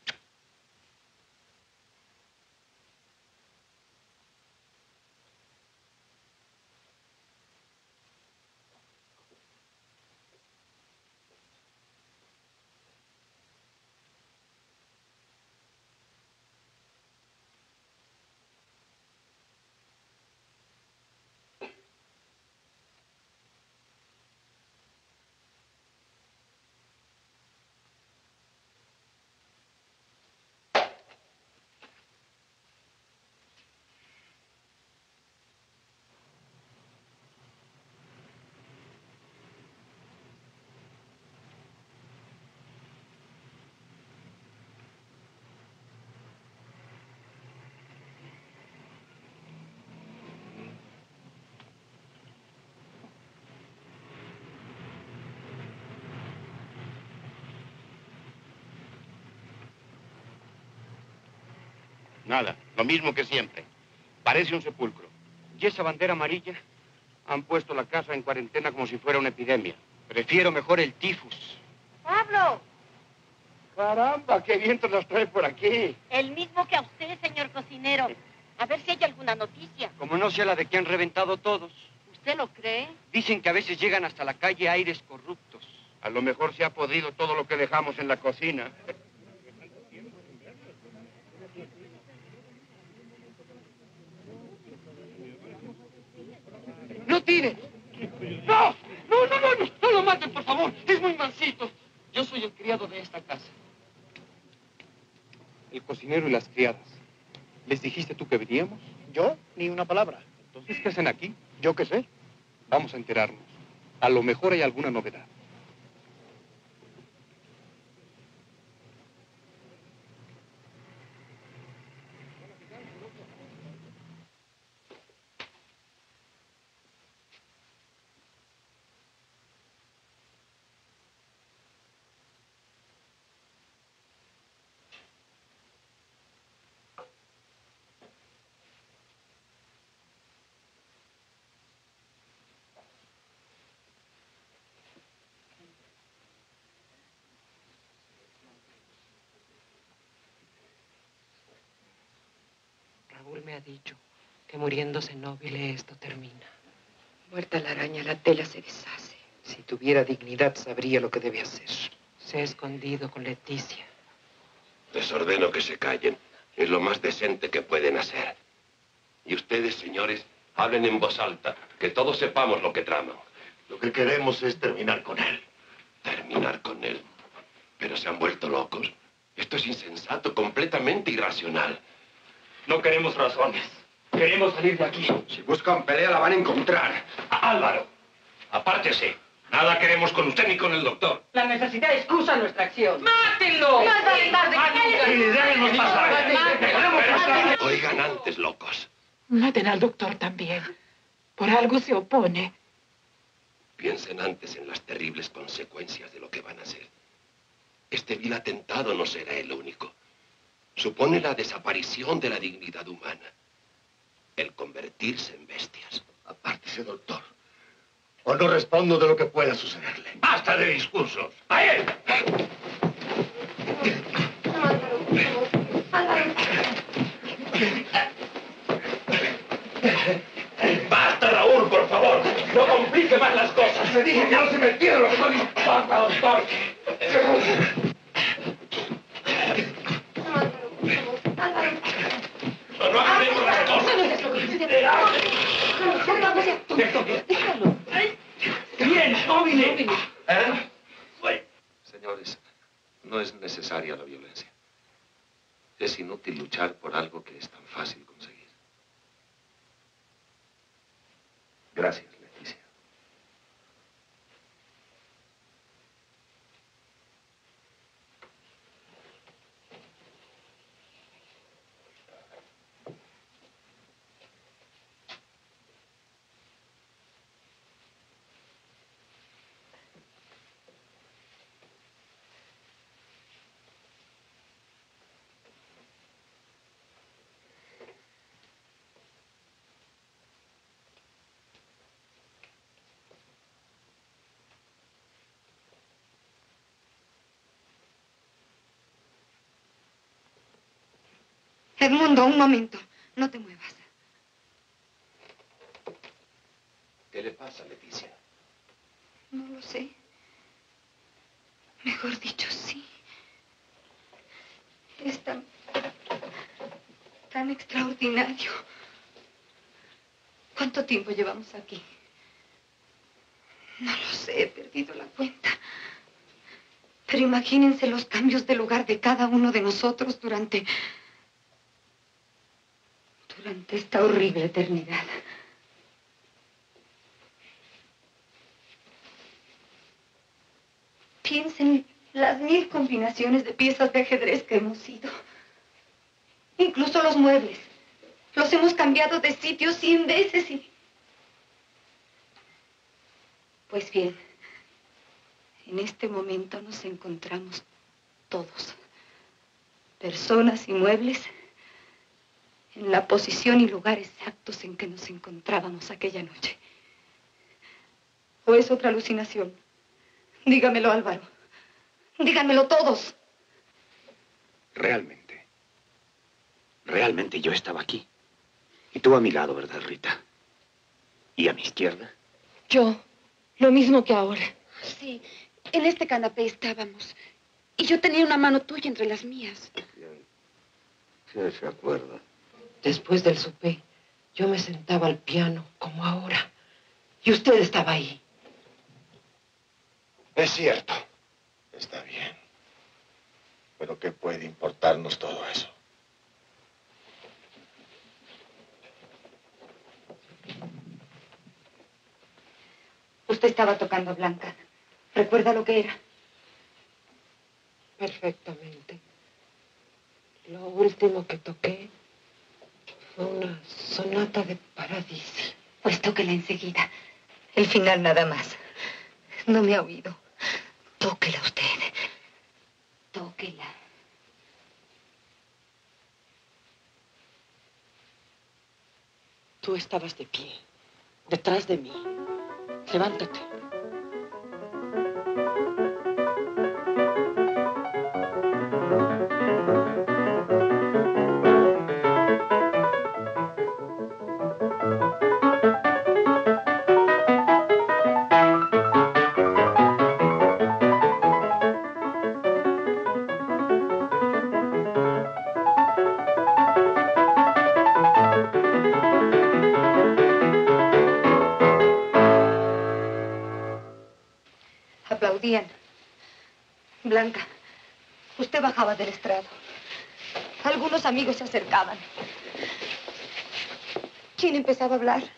[SPEAKER 4] Nada, lo mismo que siempre. Parece un sepulcro. ¿Y esa bandera amarilla? Han puesto la casa en cuarentena como si fuera una epidemia. Prefiero mejor el tifus.
[SPEAKER 21] ¡Pablo!
[SPEAKER 4] ¡Caramba! ¡Qué vientos las trae por aquí!
[SPEAKER 21] El mismo que a usted, señor cocinero. A ver si hay alguna noticia.
[SPEAKER 4] Como no sea la de que han reventado todos.
[SPEAKER 21] ¿Usted lo cree?
[SPEAKER 4] Dicen que a veces llegan hasta la calle aires corruptos. A lo mejor se ha podrido todo lo que dejamos en la cocina. ¡No tire! ¡No! ¡No lo maten, por favor! ¡Es muy mansito! Yo soy el criado de esta casa. El cocinero y las criadas. ¿Les dijiste tú que veníamos?
[SPEAKER 20] Yo, ni una palabra.
[SPEAKER 4] ¿Entonces qué hacen aquí?
[SPEAKER 20] Yo qué sé.
[SPEAKER 4] Vamos a enterarnos. A lo mejor hay alguna novedad.
[SPEAKER 18] Raúl me ha dicho que muriéndose Nobile esto termina. Muerta la araña, la tela se deshace.
[SPEAKER 3] Si tuviera dignidad, sabría lo que debe hacer.
[SPEAKER 18] Se ha escondido con Leticia.
[SPEAKER 14] Les ordeno que se callen. Es lo más decente que pueden hacer. Y ustedes, señores, hablen en voz alta, que todos sepamos lo que traman.
[SPEAKER 12] Lo que queremos es terminar con él.
[SPEAKER 14] ¿Terminar con él? ¿Pero se han vuelto locos? Esto es insensato, completamente irracional.
[SPEAKER 15] No queremos razones. Queremos salir de aquí.
[SPEAKER 3] Si buscan pelea, la van a encontrar.
[SPEAKER 15] Álvaro, apártese. Nada queremos con usted ni con el doctor.
[SPEAKER 10] La necesidad excusa nuestra acción. ¡Mátenlo!
[SPEAKER 21] ¡Más vale tarde que
[SPEAKER 15] Y déjenos pasar. Déjenos pasar.
[SPEAKER 14] Oigan antes, locos.
[SPEAKER 19] Maten al doctor también. Por algo se opone.
[SPEAKER 14] Piensen antes en las terribles consecuencias de lo que van a hacer. Este vil atentado no será el único. Supone la desaparición de la dignidad humana. El convertirse en bestias.
[SPEAKER 12] Apártese, doctor. O no respondo de lo que pueda sucederle.
[SPEAKER 15] Basta de discursos. ¡A él! Basta, Raúl, por favor. No complique más las cosas.
[SPEAKER 12] Le dije que no se metiera lo que no le
[SPEAKER 15] Basta, doctor. No hagamos las cosas.
[SPEAKER 10] Déjalo.
[SPEAKER 15] Bien, Nobile.
[SPEAKER 7] Señores, no es necesaria la violencia. Es inútil luchar por algo que es tan fácil conseguir. Gracias, Leticia.
[SPEAKER 10] Edmundo, un momento. No te muevas.
[SPEAKER 7] ¿Qué le pasa, Leticia?
[SPEAKER 10] No lo sé. Mejor dicho, sí. Es tan extraordinario. ¿Cuánto tiempo llevamos aquí? No lo sé, he perdido la cuenta. Pero imagínense los cambios de lugar de cada uno de nosotros durante esta horrible eternidad. Piensen las 1000 combinaciones de piezas de ajedrez que hemos ido. Incluso los muebles. Los hemos cambiado de sitio 100 veces y... Pues bien, en este momento nos encontramos todos, personas y muebles, en la posición y lugar exactos en que nos encontrábamos aquella noche. ¿O es otra alucinación? Dígamelo, Álvaro. Díganmelo todos.
[SPEAKER 15] Realmente yo estaba aquí. Y tú a mi lado, ¿verdad, Rita? ¿Y a mi izquierda?
[SPEAKER 19] Yo, lo mismo que ahora.
[SPEAKER 21] Sí, en este canapé estábamos. Y yo tenía una mano tuya entre las mías.
[SPEAKER 7] Sí, se acuerda.
[SPEAKER 18] Después del supé, yo me sentaba al piano, como ahora. Y usted estaba ahí.
[SPEAKER 12] Es cierto. Está bien. Pero ¿qué puede importarnos todo eso?
[SPEAKER 10] Usted estaba tocando a Blanca. ¿Recuerda lo que era?
[SPEAKER 18] Perfectamente. Lo último que toqué fue una sonata de Paradisi.
[SPEAKER 10] Pues tóquela enseguida. El final nada más. No me ha oído. Tóquela usted. Tóquela.
[SPEAKER 18] Tú estabas de pie, detrás de mí. Levántate.
[SPEAKER 10] Aplaudían. Blanca, usted bajaba del estrado. Algunos amigos se acercaban. ¿Quién empezaba a hablar?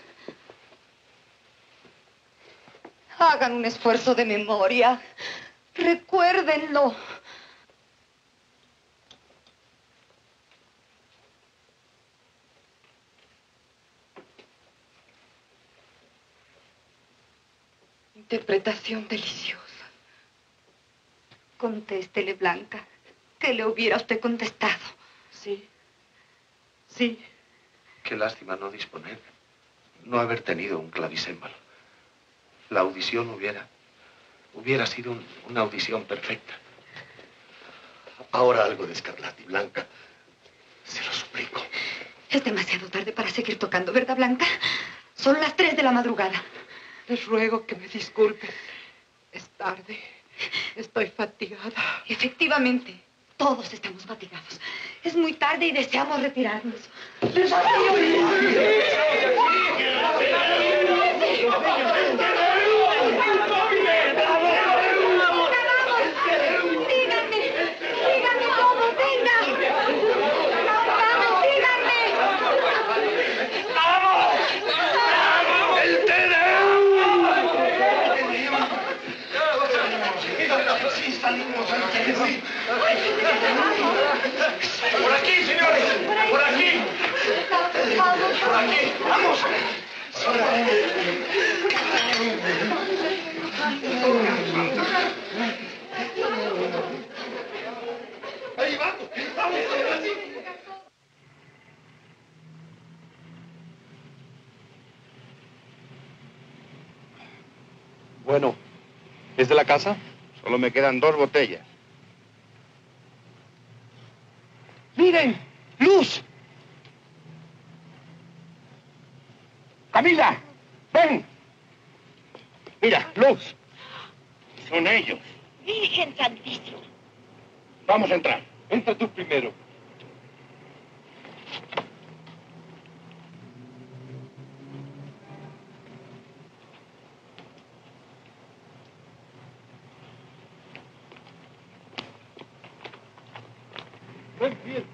[SPEAKER 10] Hagan un esfuerzo de memoria. Recuérdenlo. Interpretación deliciosa. Contéstele, Blanca. ¿Qué le hubiera usted contestado?
[SPEAKER 9] Sí. Sí. Qué lástima no disponer, no haber tenido un clavicémbalo. La audición hubiera sido una audición perfecta.
[SPEAKER 12] Ahora algo de Scarlatti, Blanca. Se lo suplico.
[SPEAKER 10] Es demasiado tarde para seguir tocando, ¿verdad, Blanca? Son las 3 de la madrugada.
[SPEAKER 18] Les ruego que me disculpen. Es tarde. Estoy fatigada.
[SPEAKER 10] Efectivamente, todos estamos fatigados. Es muy tarde y deseamos retirarnos. ¿Verdad, díganme todo, venga. Vamos, díganme.
[SPEAKER 12] Sí, salimos antes. Sí.
[SPEAKER 15] Por aquí, señores. Por aquí. Por aquí. Vamos.
[SPEAKER 12] Ahí vamos. Vamos.
[SPEAKER 11] Bueno, ¿es de la casa?
[SPEAKER 4] Solo me quedan 2 botellas.
[SPEAKER 11] ¡Miren!
[SPEAKER 4] ¡Luz! ¡Camila! ¡Ven! Mira, Luz. Son ellos.
[SPEAKER 21] Virgen Santísima.
[SPEAKER 4] Vamos a entrar.
[SPEAKER 11] Entra tú primero. Ven, bien.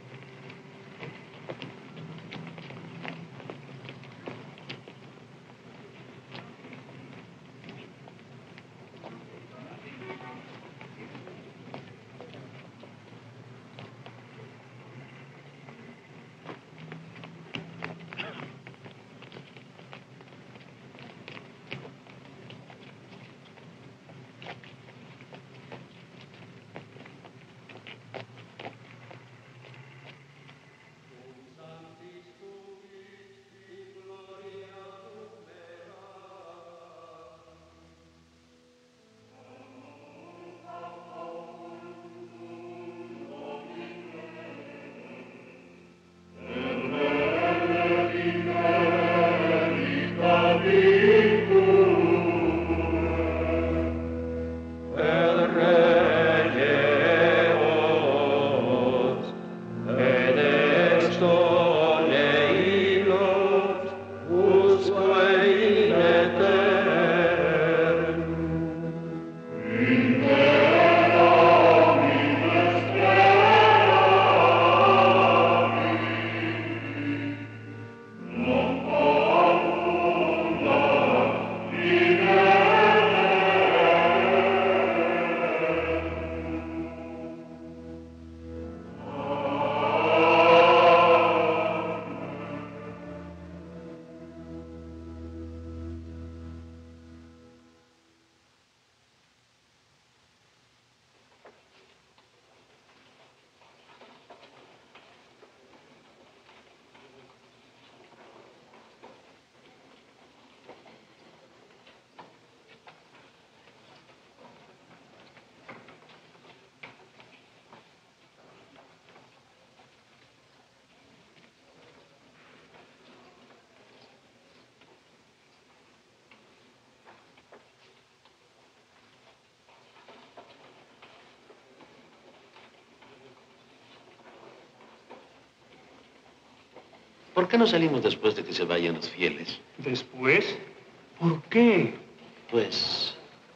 [SPEAKER 14] ¿Por qué no salimos después de que se vayan los fieles?
[SPEAKER 20] ¿Después? ¿Por qué?
[SPEAKER 14] Pues...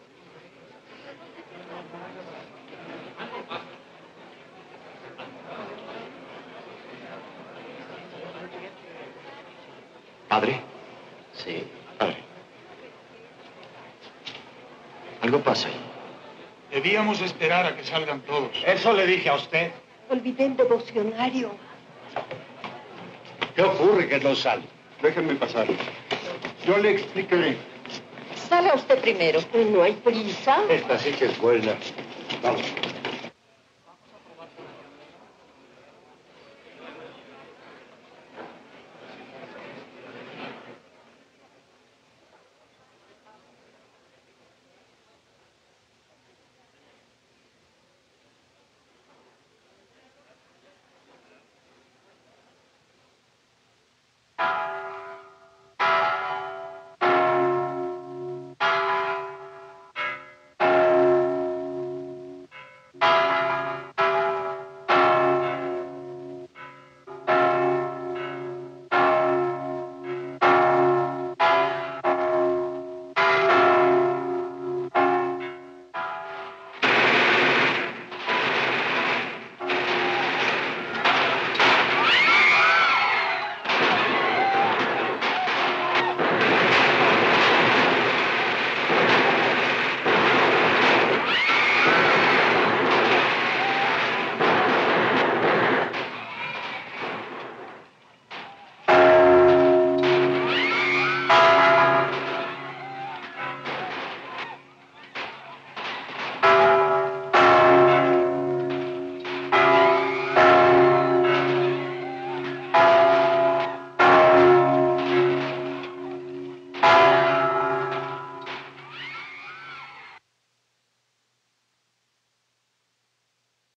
[SPEAKER 12] ¿Padre?
[SPEAKER 14] Sí.
[SPEAKER 12] Padre. Algo pasa ahí.
[SPEAKER 20] Debíamos esperar a que salgan todos.
[SPEAKER 4] Eso le dije a usted.
[SPEAKER 5] Olvidé el devocionario.
[SPEAKER 4] ¿Qué ocurre que no sale?
[SPEAKER 12] Déjenme pasar.
[SPEAKER 4] Yo le explicaré.
[SPEAKER 5] Salga usted primero. Pues no hay prisa.
[SPEAKER 4] Esta sí que es buena. Vamos.